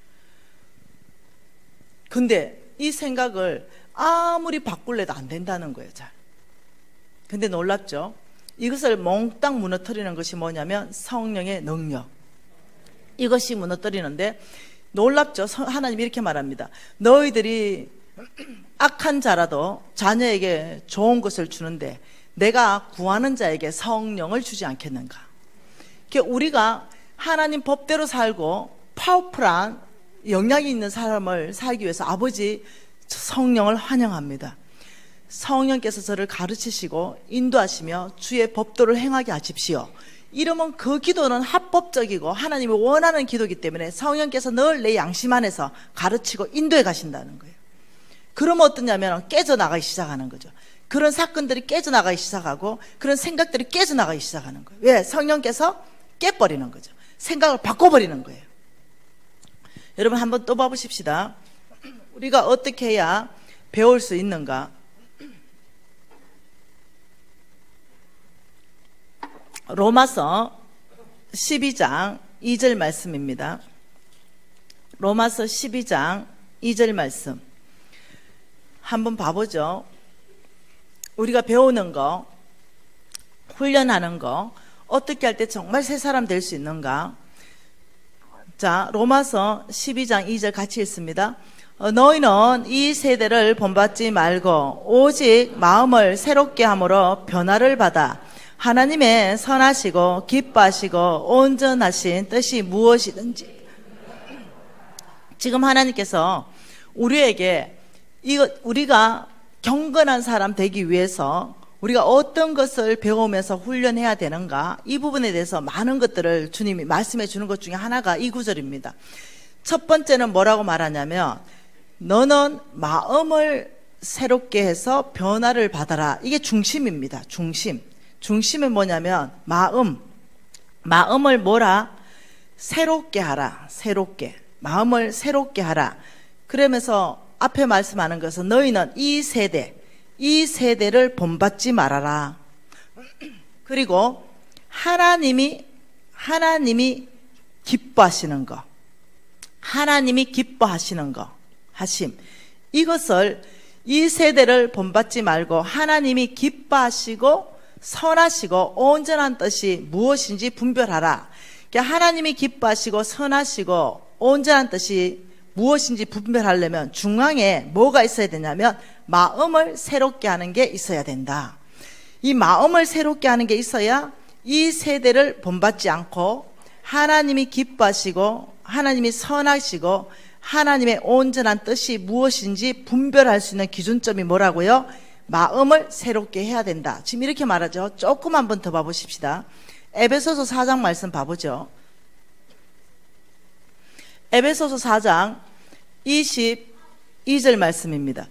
근데 이 생각을 아무리 바꿀래도 안 된다는 거예요. 잘. 근데 놀랍죠? 이것을 몽땅 무너뜨리는 것이 뭐냐면 성령의 능력. 이것이 무너뜨리는데 놀랍죠? 하나님이 이렇게 말합니다. 너희들이 악한 자라도 자녀에게 좋은 것을 주는데 내가 구하는 자에게 성령을 주지 않겠는가? 우리가 하나님 법대로 살고 파워풀한 영향이 있는 삶을 살기 위해서 아버지 성령을 환영합니다. 성령께서 저를 가르치시고 인도하시며 주의 법도를 행하게 하십시오. 이러면 그 기도는 합법적이고 하나님이 원하는 기도이기 때문에 성령께서 늘 내 양심 안에서 가르치고 인도해 가신다는 거예요. 그러면 어떠냐면 깨져나가기 시작하는 거죠. 그런 사건들이 깨져나가기 시작하고 그런 생각들이 깨져나가기 시작하는 거예요. 왜? 성령께서 깨버리는 거죠. 생각을 바꿔버리는 거예요. 여러분 한번 또 봐보십시다. 우리가 어떻게 해야 배울 수 있는가? 로마서 12장 2절 말씀입니다. 로마서 12장 2절 말씀. 한번 봐보죠. 우리가 배우는 거, 훈련하는 거, 어떻게 할 때 정말 새 사람 될 수 있는가? 자, 로마서 12장 2절 같이 읽습니다. 너희는 이 세대를 본받지 말고 오직 마음을 새롭게 함으로 변화를 받아 하나님의 선하시고 기뻐하시고 온전하신 뜻이 무엇이든지. 지금 하나님께서 우리에게 우리가 경건한 사람 되기 위해서 우리가 어떤 것을 배우면서 훈련해야 되는가, 이 부분에 대해서 많은 것들을 주님이 말씀해 주는 것 중에 하나가 이 구절입니다. 첫 번째는 뭐라고 말하냐면, 너는 마음을 새롭게 해서 변화를 받아라. 이게 중심입니다. 중심은 뭐냐면 마음을 뭐라? 새롭게 하라. 마음을 새롭게 하라. 그러면서 앞에 말씀하는 것은 너희는 이 세대를 본받지 말아라. 그리고 하나님이 기뻐하시는 거, 이것을, 이 세대를 본받지 말고 하나님이 기뻐하시고 선하시고 온전한 뜻이 무엇인지 분별하라. 그러니까 하나님이 기뻐하시고 선하시고 온전한 뜻이 무엇인지 분별하려면 중앙에 뭐가 있어야 되냐면 마음을 새롭게 하는 게 있어야 된다. 이 마음을 새롭게 하는 게 있어야 이 세대를 본받지 않고 하나님이 기뻐하시고 하나님이 선하시고 하나님의 온전한 뜻이 무엇인지 분별할 수 있는 기준점이 뭐라고요? 마음을 새롭게 해야 된다. 지금 이렇게 말하죠. 조금 한번 더 봐보십시다. 에베소서 4장 말씀 봐보죠. 에베소서 4장 22절 말씀입니다.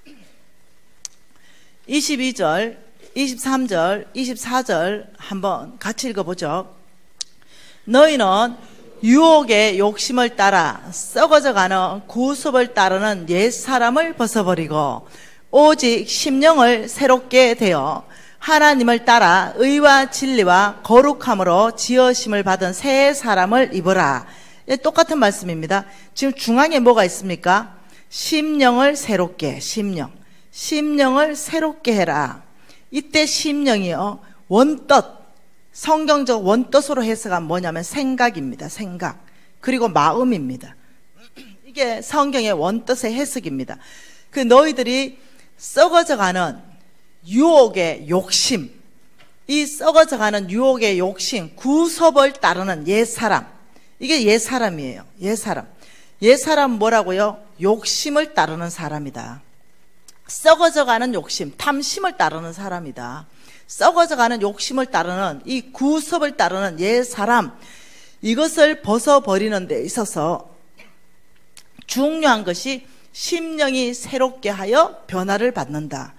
22절, 23절, 24절 한번 같이 읽어보죠. 너희는 유혹의 욕심을 따라 썩어져가는 구습을 따르는 옛사람을 벗어버리고 오직 심령을 새롭게 되어 하나님을 따라 의와 진리와 거룩함으로 지으심을 받은 새 사람을 입어라. 똑같은 말씀입니다. 지금 중앙에 뭐가 있습니까? 심령을 새롭게, 심령을 새롭게 해라. 이때 심령이요, 원뜻, 성경적 원뜻으로 해석한 뭐냐면 생각입니다. 생각. 그리고 마음입니다. 이게 성경의 원뜻의 해석입니다. 그 너희들이 썩어져가는 유혹의 욕심, 이 썩어져가는 유혹의 욕심, 구섭을 따르는 옛사람, 이게 옛사람이에요. 옛사람 뭐라고요? 욕심을 따르는 사람이다. 썩어져가는 욕심, 탐심을 따르는 사람이다. 썩어져가는 욕심을 따르는 이 구섭을 따르는 옛사람, 이것을 벗어버리는 데 있어서 중요한 것이 심령이 새롭게 하여 변화를 받는다.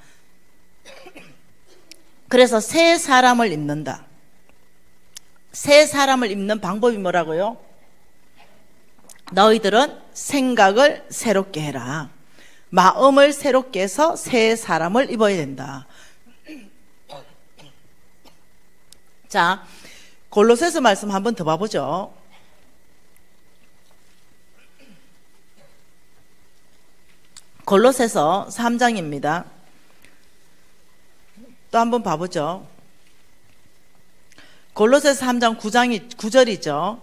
그래서 새 사람을 입는다. 새 사람을 입는 방법이 뭐라고요? 너희들은 생각을 새롭게 해라. 마음을 새롭게 해서 새 사람을 입어야 된다. 자, 골로새서 말씀 한번 더 봐보죠. 골로새서 3장입니다. 또 한번 봐보죠. 골로새서 3장 9절이죠.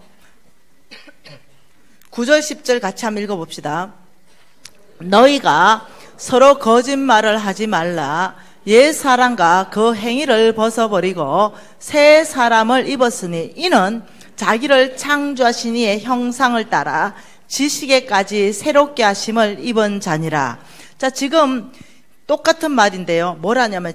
9절 10절 같이 한번 읽어봅시다. 너희가 서로 거짓말을 하지 말라. 옛 사람과 그 행위를 벗어버리고 새 사람을 입었으니 이는 자기를 창조하신 이의 형상을 따라 지식에까지 새롭게 하심을 입은 자니라. 자, 지금 똑같은 말인데요. 뭐라냐면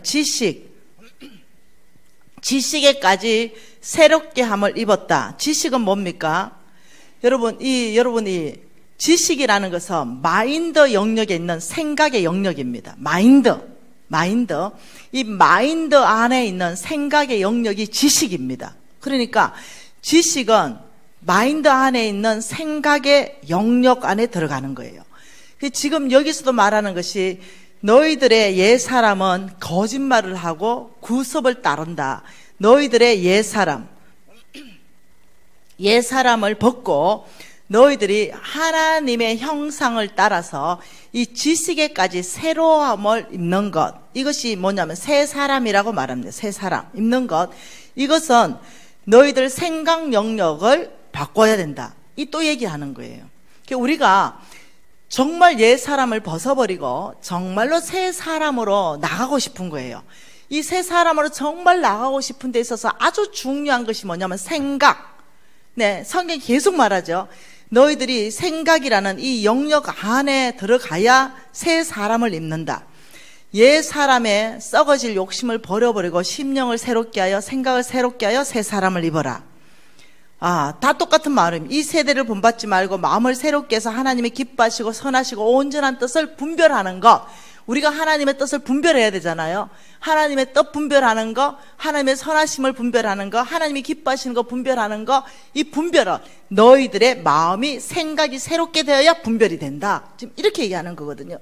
지식에까지 새롭게 함을 입었다. 지식은 뭡니까? 여러분이 지식이라는 것은 마인드 영역에 있는 생각의 영역입니다. 마인드. 이 마인드 안에 있는 생각의 영역이 지식입니다. 그러니까 지식은 마인드 안에 있는 생각의 영역 안에 들어가는 거예요. 지금 여기서도 말하는 것이 너희들의 옛 사람은 거짓말을 하고 구섭을 따른다. 너희들의 옛 사람을 벗고 너희들이 하나님의 형상을 따라서 이 지식에까지 새로움을 입는 것, 이것이 뭐냐면 새 사람이라고 말합니다. 새 사람 입는 것, 이것은 너희들 생각 영역을 바꿔야 된다, 이 또 얘기하는 거예요. 우리가 정말 옛 사람을 벗어버리고 정말로 새 사람으로 나가고 싶은 거예요. 이 새 사람으로 정말 나가고 싶은 데 있어서 아주 중요한 것이 뭐냐면 생각. 네, 성경이 계속 말하죠. 너희들이 생각이라는 이 영역 안에 들어가야 새 사람을 입는다. 옛 사람의 썩어질 욕심을 버려버리고 심령을 새롭게 하여 생각을 새롭게 하여 새 사람을 입어라. 다 똑같은 말입니다. 이 세대를 본받지 말고 마음을 새롭게 해서 하나님의 기뻐하시고 선하시고 온전한 뜻을 분별하는 것. 우리가 하나님의 뜻을 분별해야 되잖아요. 하나님의 뜻 분별하는 거, 하나님의 선하심을 분별하는 거, 하나님이 기뻐하시는 거 분별하는 거, 이 분별은 너희들의 마음이 생각이 새롭게 되어야 분별이 된다, 지금 이렇게 얘기하는 거거든요.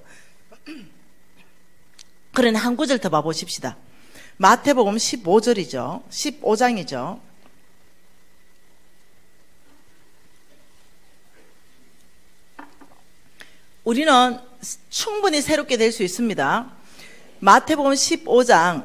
그러니 한 구절 더 봐보십시다. 마태복음 15절이죠 15장이죠 우리는 충분히 새롭게 될 수 있습니다. 마태복음 15장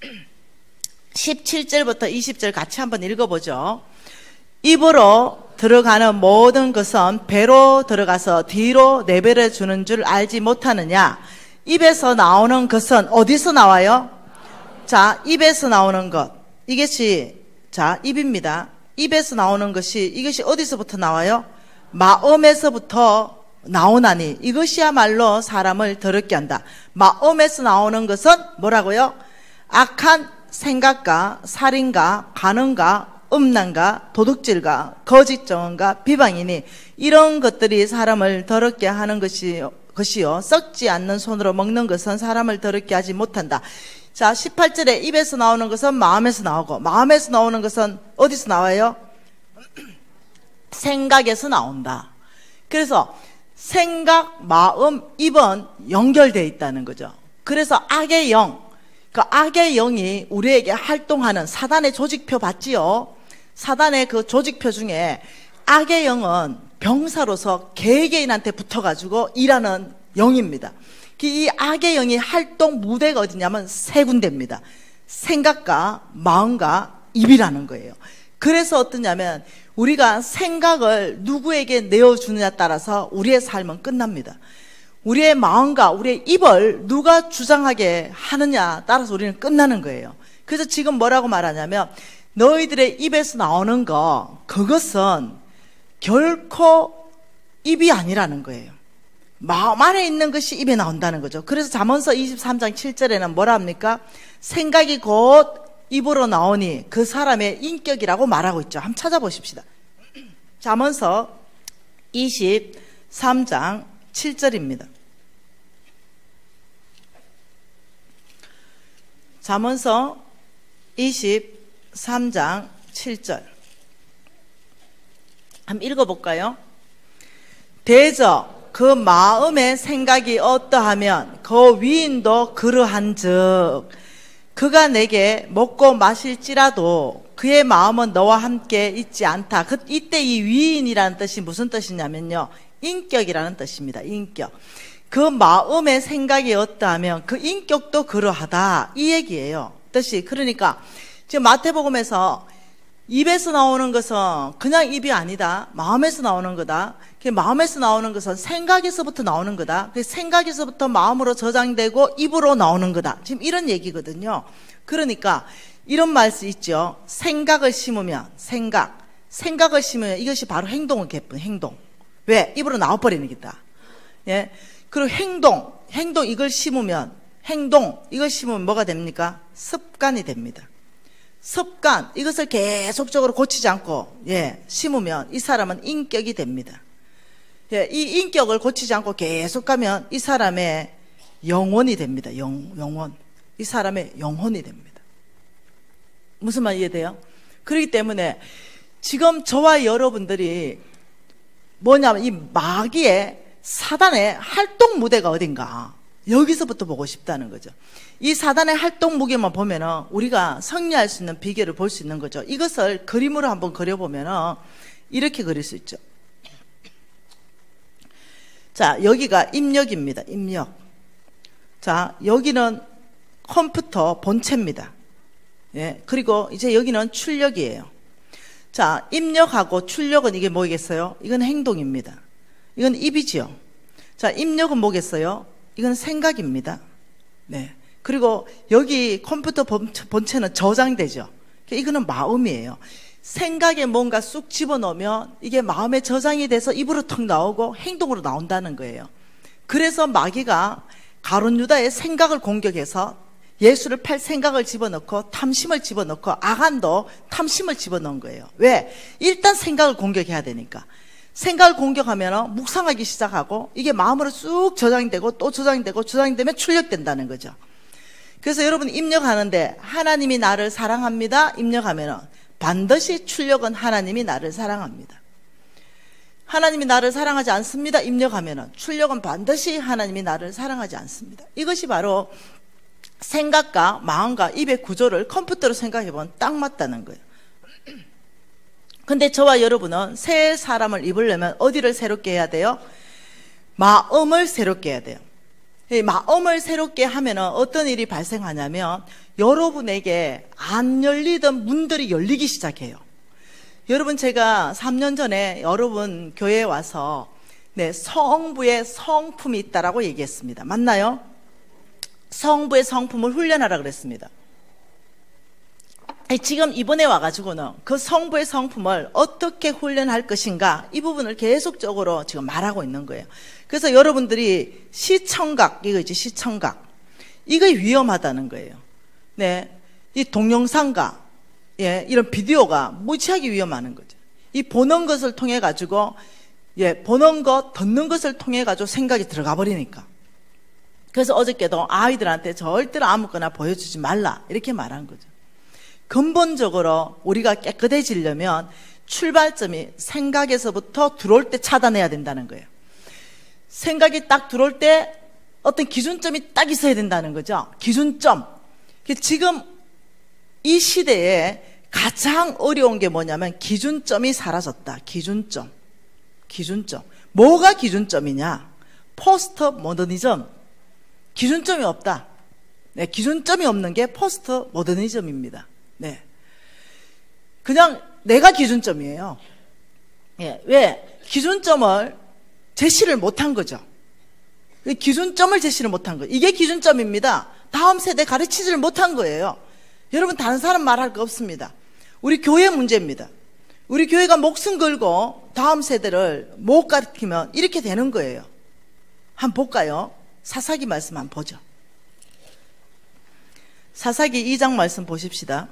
17절부터 20절 같이 한번 읽어보죠. 입으로 들어가는 모든 것은 배로 들어가서 뒤로 내버려 주는 줄 알지 못하느냐. 입에서 나오는 것은 어디서 나와요? 자, 입에서 나오는 것, 이것이 자 입입니다. 입에서 나오는 것이, 이것이 어디서부터 나와요? 마음에서부터 나오나니 이것이야말로 사람을 더럽게 한다. 마음에서 나오는 것은 뭐라고요? 악한 생각과 살인과 간음과 음란과 도둑질과 거짓 증언과 비방이니 이런 것들이 사람을 더럽게 하는 것이요 썩지 않는 손으로 먹는 것은 사람을 더럽게 하지 못한다. 자, 18절에 입에서 나오는 것은 마음에서 나오고, 마음에서 나오는 것은 어디서 나와요? 생각에서 나온다. 그래서 생각, 마음, 입은 연결되어 있다는 거죠. 그래서 악의 영, 그 악의 영이 우리에게 활동하는 사단의 조직표 봤지요? 사단의 그 조직표 중에 악의 영은 병사로서 개개인한테 붙어가지고 일하는 영입니다. 이 악의 영이 활동 무대가 어디냐면 세 군데입니다. 생각과 마음과 입이라는 거예요. 그래서 어떠냐면 우리가 생각을 누구에게 내어주느냐에 따라서 우리의 삶은 끝납니다. 우리의 마음과 우리의 입을 누가 주장하게 하느냐에 따라서 우리는 끝나는 거예요. 그래서 지금 뭐라고 말하냐면 너희들의 입에서 나오는 거, 그것은 결코 입이 아니라는 거예요. 마음 안에 있는 것이 입에 나온다는 거죠. 그래서 잠언서 23장 7절에는 뭐라 합니까? 생각이 곧 입으로 나오니 그 사람의 인격이라고 말하고 있죠. 한번 찾아보십시다. 잠언서 23장 7절입니다. 잠언서 23장 7절 한번 읽어볼까요? 대저 그 마음의 생각이 어떠하면 그 위인도 그러한즉 그가 내게 먹고 마실지라도 그의 마음은 너와 함께 있지 않다. 이때 이 위인이라는 뜻이 무슨 뜻이냐면요, 인격이라는 뜻입니다. 인격. 그 마음의 생각이 어떠하면 그 인격도 그러하다, 이 얘기예요. 뜻이. 그러니까 지금 마태복음에서 입에서 나오는 것은 그냥 입이 아니다, 마음에서 나오는 거다. 마음에서 나오는 것은 생각에서부터 나오는 거다. 생각에서부터 마음으로 저장되고 입으로 나오는 거다. 지금 이런 얘기거든요. 그러니까 이런 말씀 있죠. 생각을 심으면 생각을 심으면 이것이 바로 행동을 개쁜 행동. 왜? 입으로 나와버리는 거다. 예. 그리고 행동 이걸 심으면 이걸 심으면 뭐가 됩니까? 습관이 됩니다. 습관, 이것을 계속적으로 고치지 않고 심으면 이 사람은 인격이 됩니다. 이 인격을 고치지 않고 계속 가면 이 사람의 영혼이 됩니다. 영혼. 이 사람의 영혼이 됩니다. 무슨 말 이해돼요? 그렇기 때문에 지금 저와 여러분들이 뭐냐면 이 마귀의 사단의 활동 무대가 어딘가, 여기서부터 보고 싶다는 거죠. 이 사단의 활동 무게만 보면은 우리가 승리할 수 있는 비결을 볼 수 있는 거죠. 이것을 그림으로 한번 그려보면은 이렇게 그릴 수 있죠. 자, 여기가 입력입니다. 입력. 자, 여기는 컴퓨터 본체입니다. 예, 그리고 이제 여기는 출력이에요. 자, 입력하고 출력은 이게 뭐겠어요? 이건 행동입니다. 이건 입이지요. 자, 입력은 뭐겠어요? 이건 생각입니다. 네. 그리고 여기 컴퓨터 본체는 저장되죠. 이거는 마음이에요. 생각에 뭔가 쑥 집어넣으면 이게 마음에 저장이 돼서 입으로 턱 나오고 행동으로 나온다는 거예요. 그래서 마귀가 가룟 유다의 생각을 공격해서 예수를 팔 생각을 집어넣고 탐심을 집어넣고 아간도 탐심을 집어넣은 거예요. 왜? 일단 생각을 공격해야 되니까. 생각을 공격하면 묵상하기 시작하고 이게 마음으로 쑥 저장되고 또 저장되고 저장되면 출력된다는 거죠. 그래서 여러분 입력하는데 하나님이 나를 사랑합니다 입력하면 반드시 출력은 하나님이 나를 사랑합니다. 하나님이 나를 사랑하지 않습니다 입력하면 출력은 반드시 하나님이 나를 사랑하지 않습니다. 이것이 바로 생각과 마음과 입의 구조를 컴퓨터로 생각해보면 딱 맞다는 거예요. 근데 저와 여러분은 새 사람을 입으려면 어디를 새롭게 해야 돼요? 마음을 새롭게 해야 돼요. 이 마음을 새롭게 하면 어떤 일이 발생하냐면 여러분에게 안 열리던 문들이 열리기 시작해요. 여러분, 제가 3년 전에 여러분 교회에 와서 성부의 성품이 있다라고 얘기했습니다. 맞나요? 성부의 성품을 훈련하라 그랬습니다. 지금 이번에 와가지고는 그 성부의 성품을 어떻게 훈련할 것인가 이 부분을 계속적으로 지금 말하고 있는 거예요. 그래서 여러분들이 시청각, 이거 있지, 시청각, 이거 위험하다는 거예요. 네, 이 동영상과 이런 비디오가 무지하게 위험하는 거죠. 이 보는 것을 통해 가지고 보는 것, 듣는 것을 통해 가지고 생각이 들어가 버리니까. 그래서 어저께도 아이들한테 절대로 아무거나 보여주지 말라 이렇게 말한 거죠. 근본적으로 우리가 깨끗해지려면 출발점이 생각에서부터 들어올 때 차단해야 된다는 거예요. 생각이 딱 들어올 때 어떤 기준점이 딱 있어야 된다는 거죠. 기준점. 지금 이 시대에 가장 어려운 게 뭐냐면 기준점이 사라졌다. 기준점. 뭐가 기준점이냐? 포스트 모더니즘. 기준점이 없다. 네, 기준점이 없는 게 포스트 모더니즘입니다. 네, 그냥 내가 기준점이에요. 왜? 기준점을 제시를 못한 거죠. 기준점을 제시를 못한 거예요. 이게 기준점입니다. 다음 세대 가르치지를 못한 거예요. 여러분, 다른 사람 말할 거 없습니다. 우리 교회 문제입니다. 우리 교회가 목숨 걸고 다음 세대를 못 가르치면 이렇게 되는 거예요. 한번 볼까요? 사사기 말씀 한번 보죠. 사사기 2장 말씀 보십시다.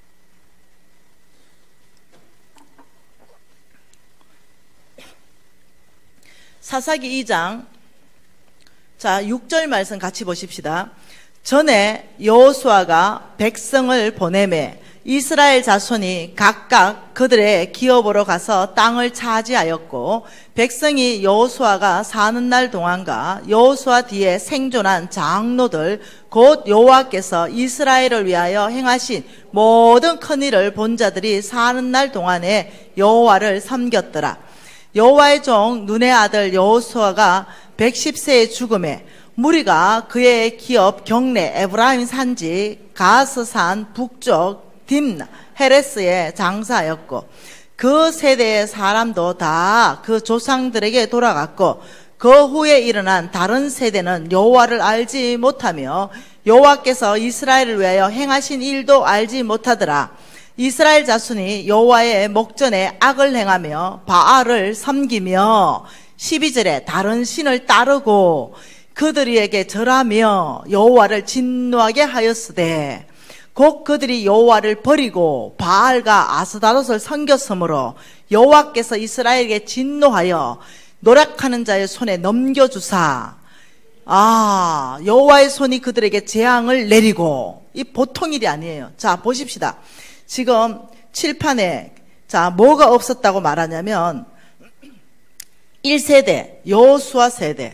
사사기 2장, 자, 6절 말씀 같이 보십시다. 전에 여호수아가 백성을 보내매 이스라엘 자손이 각각 그들의 기업으로 가서 땅을 차지하였고, 백성이 여호수아가 사는 날 동안과 여호수아 뒤에 생존한 장로들 곧 여호와께서 이스라엘을 위하여 행하신 모든 큰 일을 본 자들이 사는 날 동안에 여호와를 섬겼더라. 여호와의 종 눈의 아들 여호수아가 110세에 죽음에 무리가 그의 기업 경내 에브라임 산지 가스산 북쪽 딥나 헤레스에 장사하였고, 그 세대의 사람도 다 그 조상들에게 돌아갔고, 그 후에 일어난 다른 세대는 여호와를 알지 못하며 여호와께서 이스라엘을 위하여 행하신 일도 알지 못하더라. 이스라엘 자손이 여호와의 목전에 악을 행하며 바알을 섬기며 12절에 다른 신을 따르고 그들에게 절하며 여호와를 진노하게 하였으되, 곧 그들이 여호와를 버리고 바알과 아스다롯을 섬겼으므로 여호와께서 이스라엘에게 진노하여 노력하는 자의 손에 넘겨주사, 여호와의 손이 그들에게 재앙을 내리고, 이 보통 일이 아니에요. 자, 보십시다. 지금 칠판에 뭐가 없었다고 말하냐면 1세대 여호수아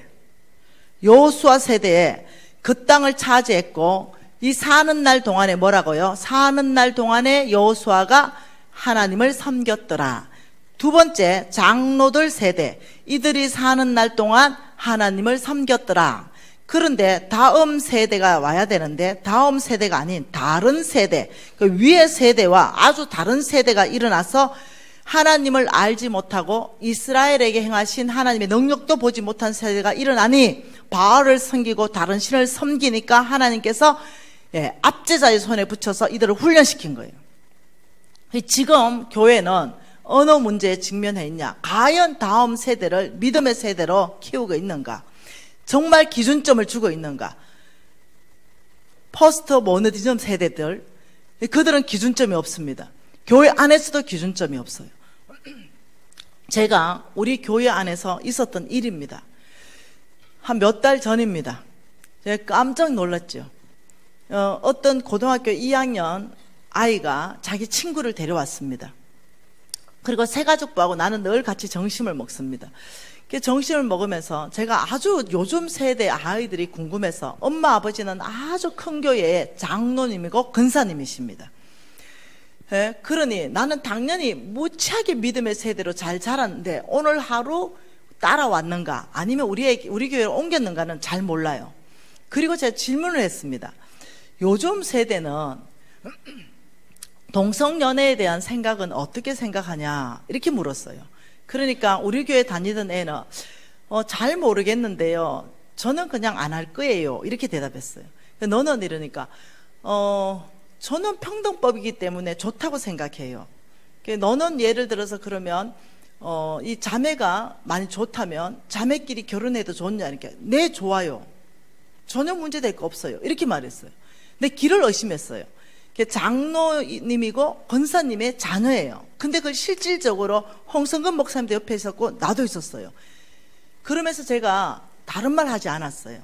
세대에 그 땅을 차지했고, 이 사는 날 동안에 뭐라고요? 사는 날 동안에 여호수아가 하나님을 섬겼더라. 두 번째, 장로들 세대, 이들이 사는 날 동안 하나님을 섬겼더라. 그런데 다음 세대가 와야 되는데 다음 세대가 아닌 다른 세대, 그 위의 세대와 아주 다른 세대가 일어나서 하나님을 알지 못하고 이스라엘에게 행하신 하나님의 능력도 보지 못한 세대가 일어나니 바알을 섬기고 다른 신을 섬기니까 하나님께서 압제자의 손에 붙여서 이들을 훈련시킨 거예요. 지금 교회는 어느 문제에 직면해 있냐? 과연 다음 세대를 믿음의 세대로 키우고 있는가? 정말 기준점을 주고 있는가? 포스트 모더니즘 세대들, 그들은 기준점이 없습니다. 교회 안에서도 기준점이 없어요. 제가 우리 교회 안에서 있었던 일입니다. 한 몇 달 전입니다. 제가 깜짝 놀랐죠. 어떤 고등학교 2학년 아이가 자기 친구를 데려왔습니다. 그리고 새 가족부하고 나는 늘 같이 점심을 먹습니다. 점심을 먹으면서 제가 아주 요즘 세대 아이들이 궁금해서, 엄마 아버지는 아주 큰 교회의 장로님이고 근사님이십니다. 그러니 나는 당연히 무지하게 믿음의 세대로 잘 자랐는데 오늘 하루 따라왔는가 아니면 우리 교회를 옮겼는가는 잘 몰라요. 그리고 제가 질문을 했습니다. 요즘 세대는 동성연애에 대한 생각은 어떻게 생각하냐 이렇게 물었어요. 그러니까 우리 교회 다니던 애는 잘 모르겠는데요, 저는 그냥 안 할 거예요 이렇게 대답했어요. 너는 이러니까 저는 평등법이기 때문에 좋다고 생각해요. 너는 예를 들어서 그러면 이 자매가 많이 좋다면 자매끼리 결혼해도 좋냐? 이렇게 네 좋아요. 전혀 문제될 거 없어요. 이렇게 말했어요. 근데 길을 의심했어요. 장로님이고 권사님의 자녀예요. 근데 그걸 실질적으로 홍성근 목사님도 옆에 있었고 나도 있었어요. 그러면서 제가 다른 말 하지 않았어요.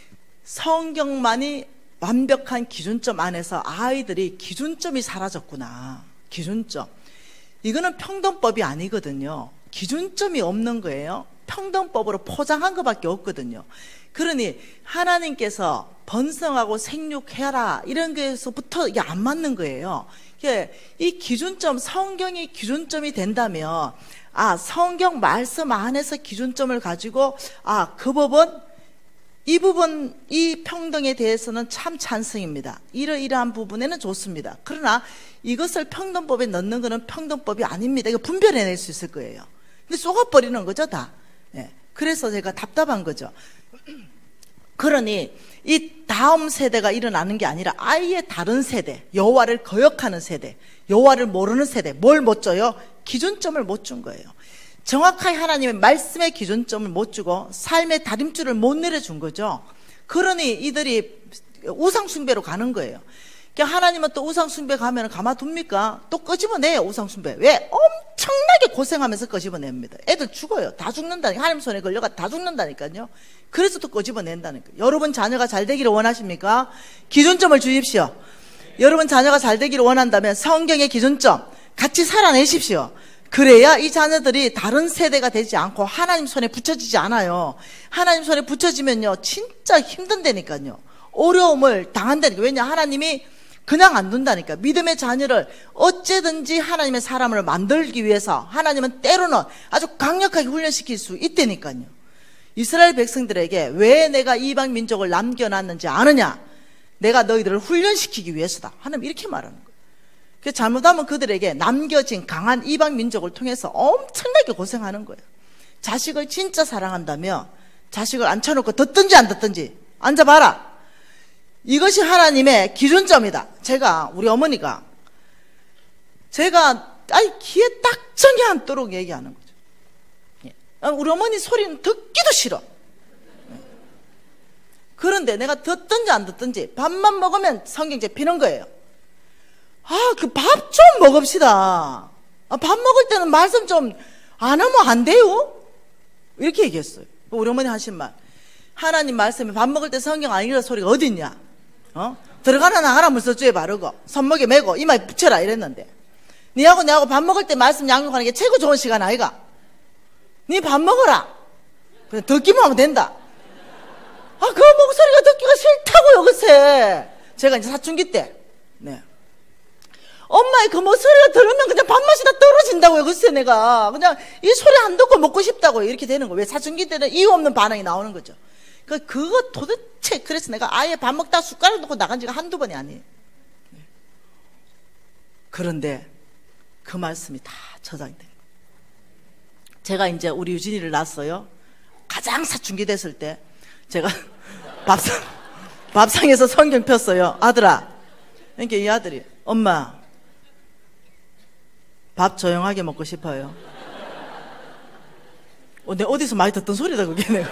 성경만이 완벽한 기준점 안에서 아이들이 기준점이 사라졌구나. 기준점. 이거는 평등법이 아니거든요. 기준점이 없는 거예요. 평등법으로 포장한 것밖에 없거든요. 그러니 하나님께서 번성하고 생육해라 이런 게서부터 이게 안 맞는 거예요. 이 기준점, 성경이 기준점이 된다면 성경 말씀 안에서 기준점을 가지고 그 법은 이 평등에 대해서는 참 찬성입니다. 이러이러한 부분에는 좋습니다. 그러나 이것을 평등법에 넣는 것은 평등법이 아닙니다. 이거 분별해낼 수 있을 거예요. 근데 쏘아버리는 거죠, 다. 그래서 제가 답답한 거죠. 그러니 이 다음 세대가 일어나는 게 아니라 아예 다른 세대, 여호와를 거역하는 세대, 여호와를 모르는 세대, 뭘 못 줘요? 기준점을 못 준 거예요. 정확하게 하나님의 말씀의 기준점을 못 주고 삶의 다림줄을 못 내려준 거죠. 그러니 이들이 우상숭배로 가는 거예요. 그러니까 하나님은 또 우상숭배 가면 가만둡니까? 또 끄집어내요. 우상숭배. 왜? 엄청나게 고생하면서 끄집어냅니다. 애들 죽어요. 다 죽는다니까. 하나님 손에 걸려가 다 죽는다니까요. 그래서 또 끄집어낸다니까요. 여러분 자녀가 잘 되기를 원하십니까? 기준점을 주십시오. 여러분 자녀가 잘 되기를 원한다면 성경의 기준점 같이 살아내십시오. 그래야 이 자녀들이 다른 세대가 되지 않고 하나님 손에 붙여지지 않아요. 하나님 손에 붙여지면요 진짜 힘든다니까요. 어려움을 당한다니까. 왜냐? 하나님이 그냥 안 둔다니까. 믿음의 자녀를 어째든지 하나님의 사람을 만들기 위해서 하나님은 때로는 아주 강력하게 훈련시킬 수 있다니까요. 이스라엘 백성들에게 왜 내가 이방 민족을 남겨놨는지 아느냐? 내가 너희들을 훈련시키기 위해서다. 하나님 이렇게 말하는 거예요. 그래서 잘못하면 그들에게 남겨진 강한 이방 민족을 통해서 엄청나게 고생하는 거예요. 자식을 진짜 사랑한다면 자식을 앉혀놓고 듣든지 안 듣든지 앉아봐라. 이것이 하나님의 기준점이다. 우리 어머니가 제가 귀에 딱 정이 않도록 얘기하는 거죠. 우리 어머니 소리는 듣기도 싫어. 그런데 내가 듣든지 안 듣든지 밥만 먹으면 성경제 피는 거예요. 그 밥 좀 먹읍시다. 밥 먹을 때는 말씀 좀 안 하면 안 돼요? 이렇게 얘기했어요. 우리 어머니 하신 말. 하나님 말씀에 밥 먹을 때 성경 안 읽는 소리가 어디 있냐? 들어가나 나가나 물서주에 바르고 손목에 메고 이마에 붙여라 이랬는데, 니하고 내하고 밥 먹을 때 말씀 양육하는 게 최고 좋은 시간 아이가? 니 밥 먹어라. 그냥 듣기만 하면 된다. 그 목소리가 듣기가 싫다고요, 그새. 제가 이제 사춘기 때. 엄마의 그 목소리가 들으면 그냥 밥맛이 다 떨어진다고요. 글쎄 내가 그냥 이 소리 안 듣고 먹고 싶다고요. 이렇게 되는 거예요. 왜? 사춘기 때는 이유 없는 반응이 나오는 거죠. 그거 도대체 그래서 내가 아예 밥 먹다 숟가락 놓고 나간 지가 한두 번이 아니에요. 그런데 그 말씀이 다 저장이 된 거예요. 제가 이제 우리 유진이를 낳았어요. 가장 사춘기 됐을 때 제가 밥상에서 성경 폈어요. 아들아. 그러니까 이 아들이 엄마 밥 조용하게 먹고 싶어요. 내가 어디서 많이 듣던 소리다 그게 내가.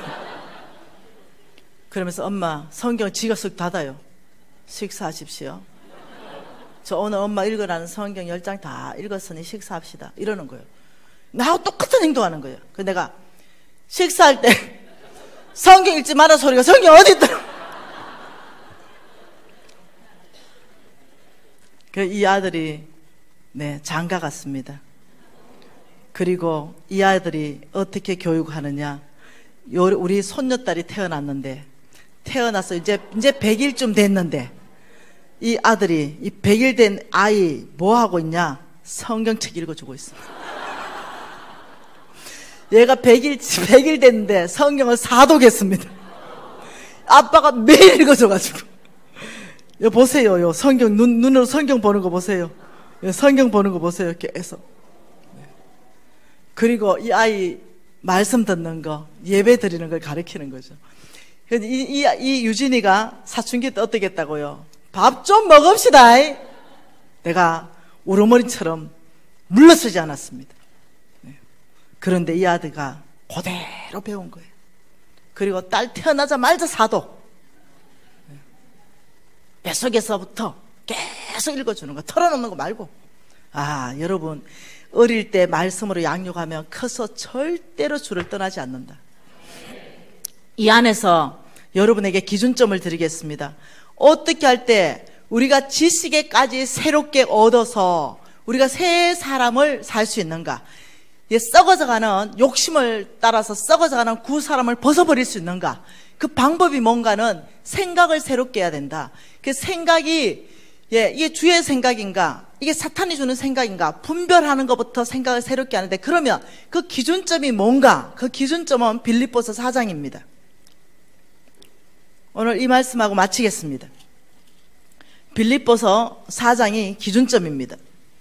그러면서 엄마 성경 지가 쓱 닫아요. 식사하십시오. 저 오늘 엄마 읽으라는 성경 10장 다 읽었으니 식사합시다. 이러는 거예요. 나하고 똑같은 행동하는 거예요. 그래서 내가 식사할 때 성경 읽지 마라 소리가 성경 어디 있더라. 이 아들이 장가 갔습니다. 그리고 이 아들이 어떻게 교육하느냐. 우리 손녀딸이 태어났는데 태어나서 이제 100일쯤 됐는데 이 아들이 이 100일 된 아이 뭐 하고 있냐? 성경책 읽어주고 있습니다. 얘가 100일 됐는데 성경을 사독했습니다. 아빠가 매일 읽어줘가지고. 요 보세요. 요 성경 눈으로 성경 보는 거 보세요. 성경 보는 거 보세요. 계속. 그리고 이 아이 말씀 듣는 거, 예배 드리는 걸 가르치는 거죠. 이 유진이가 사춘기 때 어떻게 했다고요? 밥 좀 먹읍시다. 내가 우르머리처럼 물러서지 않았습니다. 그런데 이 아들가 그대로 배운 거예요. 그리고 딸 태어나자마자 사독. 뱃속에서부터 계속 읽어주는 거, 털어놓는 거 말고. 여러분 어릴 때 말씀으로 양육하면 커서 절대로 주를 떠나지 않는다. 이 안에서 여러분에게 기준점을 드리겠습니다. 어떻게 할 때 우리가 지식에까지 새롭게 얻어서 우리가 새 사람을 살 수 있는가? 썩어져가는 욕심을 따라서 썩어져가는 구 사람을 벗어버릴 수 있는가? 그 방법이 뭔가는 생각을 새롭게 해야 된다. 그 생각이 이게 주의 생각인가? 이게 사탄이 주는 생각인가? 분별하는 것부터 생각을 새롭게 하는데, 그러면 그 기준점이 뭔가? 그 기준점은 빌립보서 4장입니다. 오늘 이 말씀하고 마치겠습니다. 빌립보서 4장이 기준점입니다.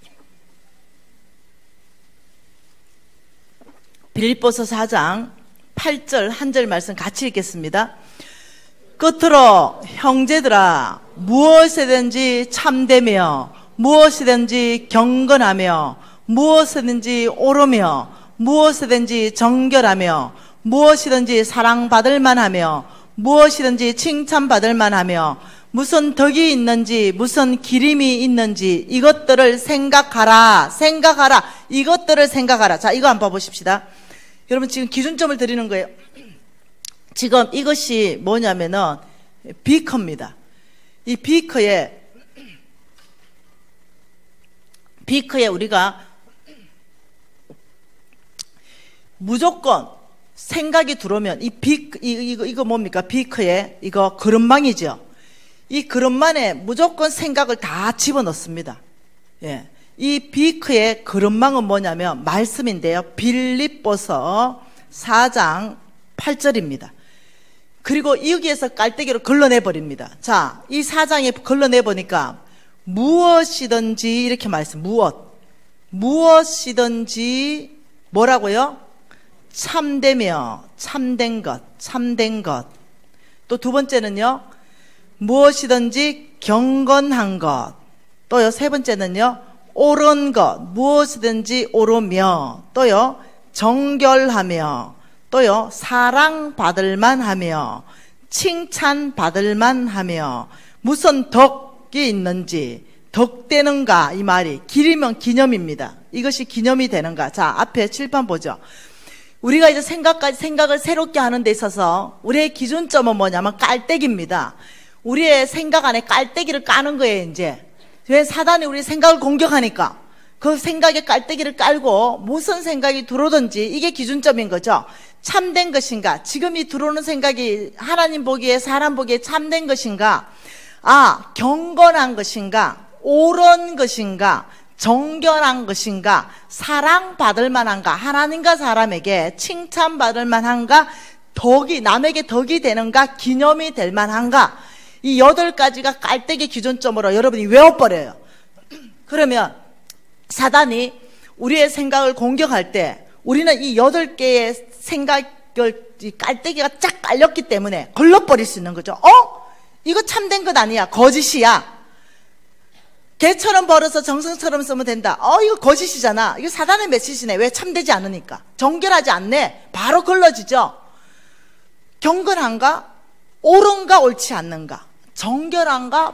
빌립보서 4장 8절 한 절 말씀 같이 읽겠습니다. 끝으로 형제들아, 무엇이든지 참되며 무엇이든지 경건하며 무엇이든지 옳으며 무엇이든지 정결하며 무엇이든지 사랑받을 만하며 무엇이든지 칭찬받을 만하며 무슨 덕이 있는지 무슨 기림이 있는지 이것들을 생각하라. 이것들을 생각하라. 자, 이거 한번 봐보십시다. 여러분 지금 기준점을 드리는 거예요. 지금 이것이 뭐냐면은 비커입니다. 이 비커에 우리가 무조건 생각이 들어오면 이거 뭡니까? 비커에 이거 그릇망이죠. 이 그릇망에 무조건 생각을 다 집어넣습니다. 이 비커의 그릇망은 뭐냐면 말씀인데요. 빌립보서 4장 8절입니다. 그리고 여기에서 깔때기로 걸러내버립니다. 자, 이 4장에 걸러내보니까 무엇이든지 이렇게 말씀, 무엇이든지 뭐라고요? 참되며 참된 것. 또 두 번째는요, 무엇이든지 경건한 것. 또요, 세 번째는요, 옳은 것. 무엇이든지 옳으며. 또요, 정결하며. 또요, 사랑받을 만하며 칭찬받을 만하며 무슨 덕이 있는지, 덕되는가 이 말이 기리면 기념입니다. 이것이 기념이 되는가. 자, 앞에 칠판 보죠. 우리가 이제 생각을 새롭게 하는 데 있어서 우리의 기준점은 뭐냐면 깔때기입니다. 우리의 생각 안에 깔때기를 까는 거예요. 이제 왜? 사단이 우리 생각을 공격하니까 그 생각에 깔때기를 깔고 무슨 생각이 들어오든지 이게 기준점인 거죠. 참된 것인가? 지금 이 들어오는 생각이 하나님 보기에 사람 보기에 참된 것인가? 경건한 것인가? 옳은 것인가, 정결한 것인가, 사랑받을 만한가, 하나님과 사람에게 칭찬받을 만한가, 남에게 덕이 되는가, 기념이 될 만한가, 이 8가지가 깔때기 기준점으로 여러분이 외워버려요. 그러면 사단이 우리의 생각을 공격할 때 우리는 이 8개의 생각을, 이 깔때기가 쫙 깔렸기 때문에 걸러버릴 수 있는 거죠. 이거 참된 것 아니야, 거짓이야. 개처럼 벌어서 정성처럼 쓰면 된다. 이거 거짓이잖아. 이거 사단의 메시지네. 왜 참되지 않으니까. 정결하지 않네. 바로 걸러지죠. 경건한가? 옳은가? 옳지 않는가? 정결한가?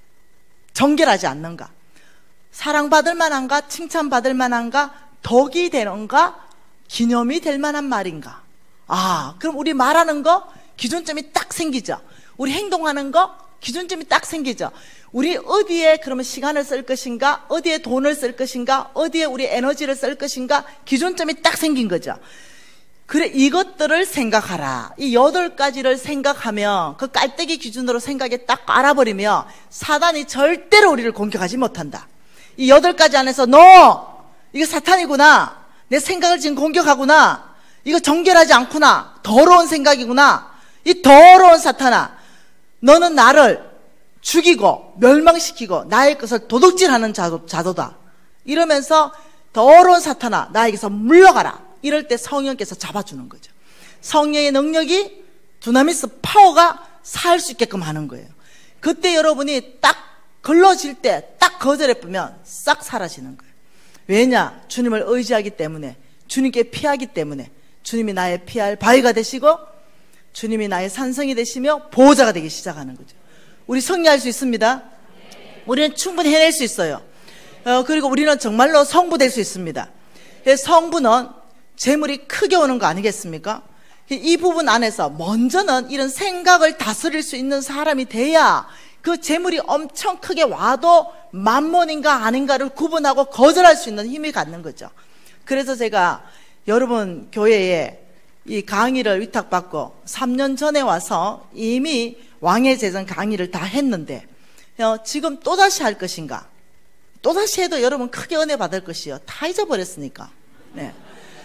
정결하지 않는가? 사랑받을 만한가? 칭찬받을 만한가? 덕이 되는가? 기념이 될 만한 말인가? 그럼 우리 말하는 거 기준점이 딱 생기죠. 우리 행동하는 거 기준점이 딱 생기죠. 우리 어디에 그러면 시간을 쓸 것인가, 어디에 돈을 쓸 것인가, 어디에 우리 에너지를 쓸 것인가, 기준점이 딱 생긴 거죠. 그래, 이것들을 생각하라. 이 8가지를 생각하면, 그 깔때기 기준으로 생각에 딱 알아버리면 사단이 절대로 우리를 공격하지 못한다. 이 8가지 안에서 너 이거 사탄이구나, 내 생각을 지금 공격하구나, 이거 정결하지 않구나, 더러운 생각이구나, 이 더러운 사탄아, 너는 나를 죽이고 멸망시키고 나의 것을 도둑질하는 자도다. 이러면서 더러운 사탄아, 나에게서 물러가라. 이럴 때 성령께서 잡아주는 거죠. 성령의 능력이, 두나미스 파워가 살 수 있게끔 하는 거예요. 그때 여러분이 딱 걸러질 때 딱 거절해보면 싹 사라지는 거예요. 왜냐? 주님을 의지하기 때문에, 주님께 피하기 때문에, 주님이 나의 피할 바위가 되시고 주님이 나의 산성이 되시며 보호자가 되기 시작하는 거죠. 우리 승리할 수 있습니다. 우리는 충분히 해낼 수 있어요. 그리고 우리는 정말로 성부 될 수 있습니다. 성부는 재물이 크게 오는 거 아니겠습니까? 이 부분 안에서 먼저는 이런 생각을 다스릴 수 있는 사람이 돼야 그 재물이 엄청 크게 와도 만몬인가 아닌가를 구분하고 거절할 수 있는 힘이 갖는 거죠. 그래서 제가 여러분 교회에 이 강의를 위탁받고 3년 전에 와서 이미 왕의 제전 강의를 다 했는데, 지금 또다시 할 것인가? 또다시 해도 여러분 크게 은혜 받을 것이요. 다 잊어버렸으니까. 네.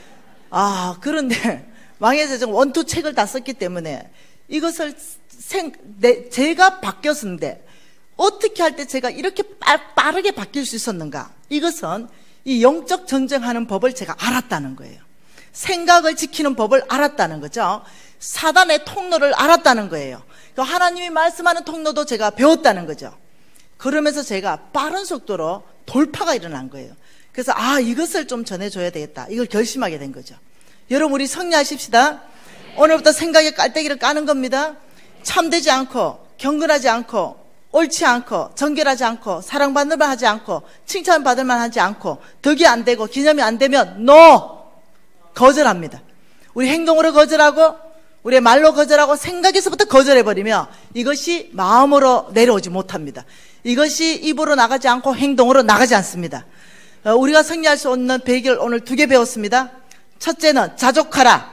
그런데 왕의 제전 원투 책을 다 썼기 때문에 이것을 제가 바뀌었는데 어떻게 할 때 제가 이렇게 빠르게 바뀔 수 있었는가? 이것은 이 영적 전쟁하는 법을 제가 알았다는 거예요. 생각을 지키는 법을 알았다는 거죠. 사단의 통로를 알았다는 거예요. 하나님이 말씀하는 통로도 제가 배웠다는 거죠. 그러면서 제가 빠른 속도로 돌파가 일어난 거예요. 그래서 이것을 좀 전해줘야 되겠다, 이걸 결심하게 된 거죠. 여러분, 우리 승리하십시다. 오늘부터 생각의 깔때기를 까는 겁니다. 참되지 않고, 경건하지 않고, 옳지 않고, 정결하지 않고, 사랑받을 만하지 않고, 칭찬받을 만하지 않고, 덕이 안 되고 기념이 안 되면 거절합니다. 우리 행동으로 거절하고, 우리의 말로 거절하고, 생각에서부터 거절해버리면 이것이 마음으로 내려오지 못합니다. 이것이 입으로 나가지 않고 행동으로 나가지 않습니다. 우리가 승리할 수 없는 비결 오늘 2개 배웠습니다. 첫째는 자족하라.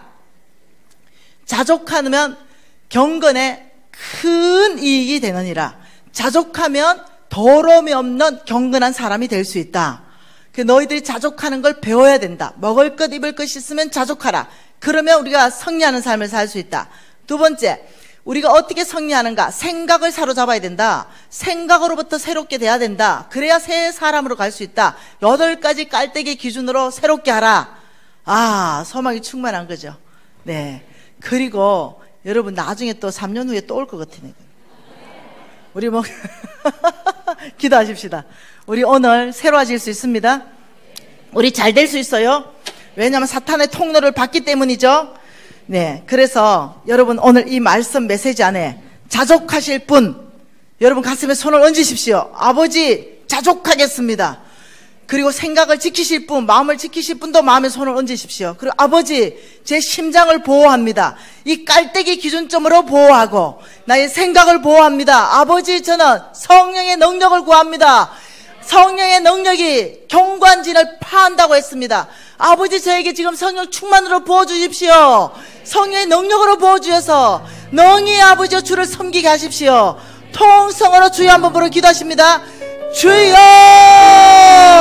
자족하면 경건에 큰 이익이 되느니라. 자족하면 더러움이 없는 경건한 사람이 될 수 있다. 너희들이 자족하는 걸 배워야 된다. 먹을 것 입을 것 있으면 자족하라. 그러면 우리가 승리하는 삶을 살 수 있다. 2번째, 우리가 어떻게 승리하는가? 생각을 사로잡아야 된다. 생각으로부터 새롭게 돼야 된다. 그래야 새 사람으로 갈 수 있다. 8가지 깔때기 기준으로 새롭게 하라. 소망이 충만한 거죠. 네. 그리고 여러분, 나중에 또 3년 후에 또 올 것 같으니까 우리 기도하십시다. 우리 오늘 새로워질 수 있습니다. 우리 잘 될 수 있어요. 왜냐하면 사탄의 통로를 받기 때문이죠. 네, 그래서 여러분 오늘 이 말씀 메시지 안에 자족하실 분, 여러분 가슴에 손을 얹으십시오. 아버지 자족하겠습니다. 그리고 생각을 지키실 분, 마음을 지키실 분도 마음에 손을 얹으십시오. 그리고 아버지, 제 심장을 보호합니다. 이 깔때기 기준점으로 보호하고 나의 생각을 보호합니다. 아버지, 저는 성령의 능력을 구합니다. 성령의 능력이 경관진을 파한다고 했습니다. 아버지, 저에게 지금 성령 충만으로 부어주십시오. 성령의 능력으로 부어주셔서 능히 아버지와 주를 섬기게 하십시오. 통성으로 주여 한번 부르고 기도하십니다. 주여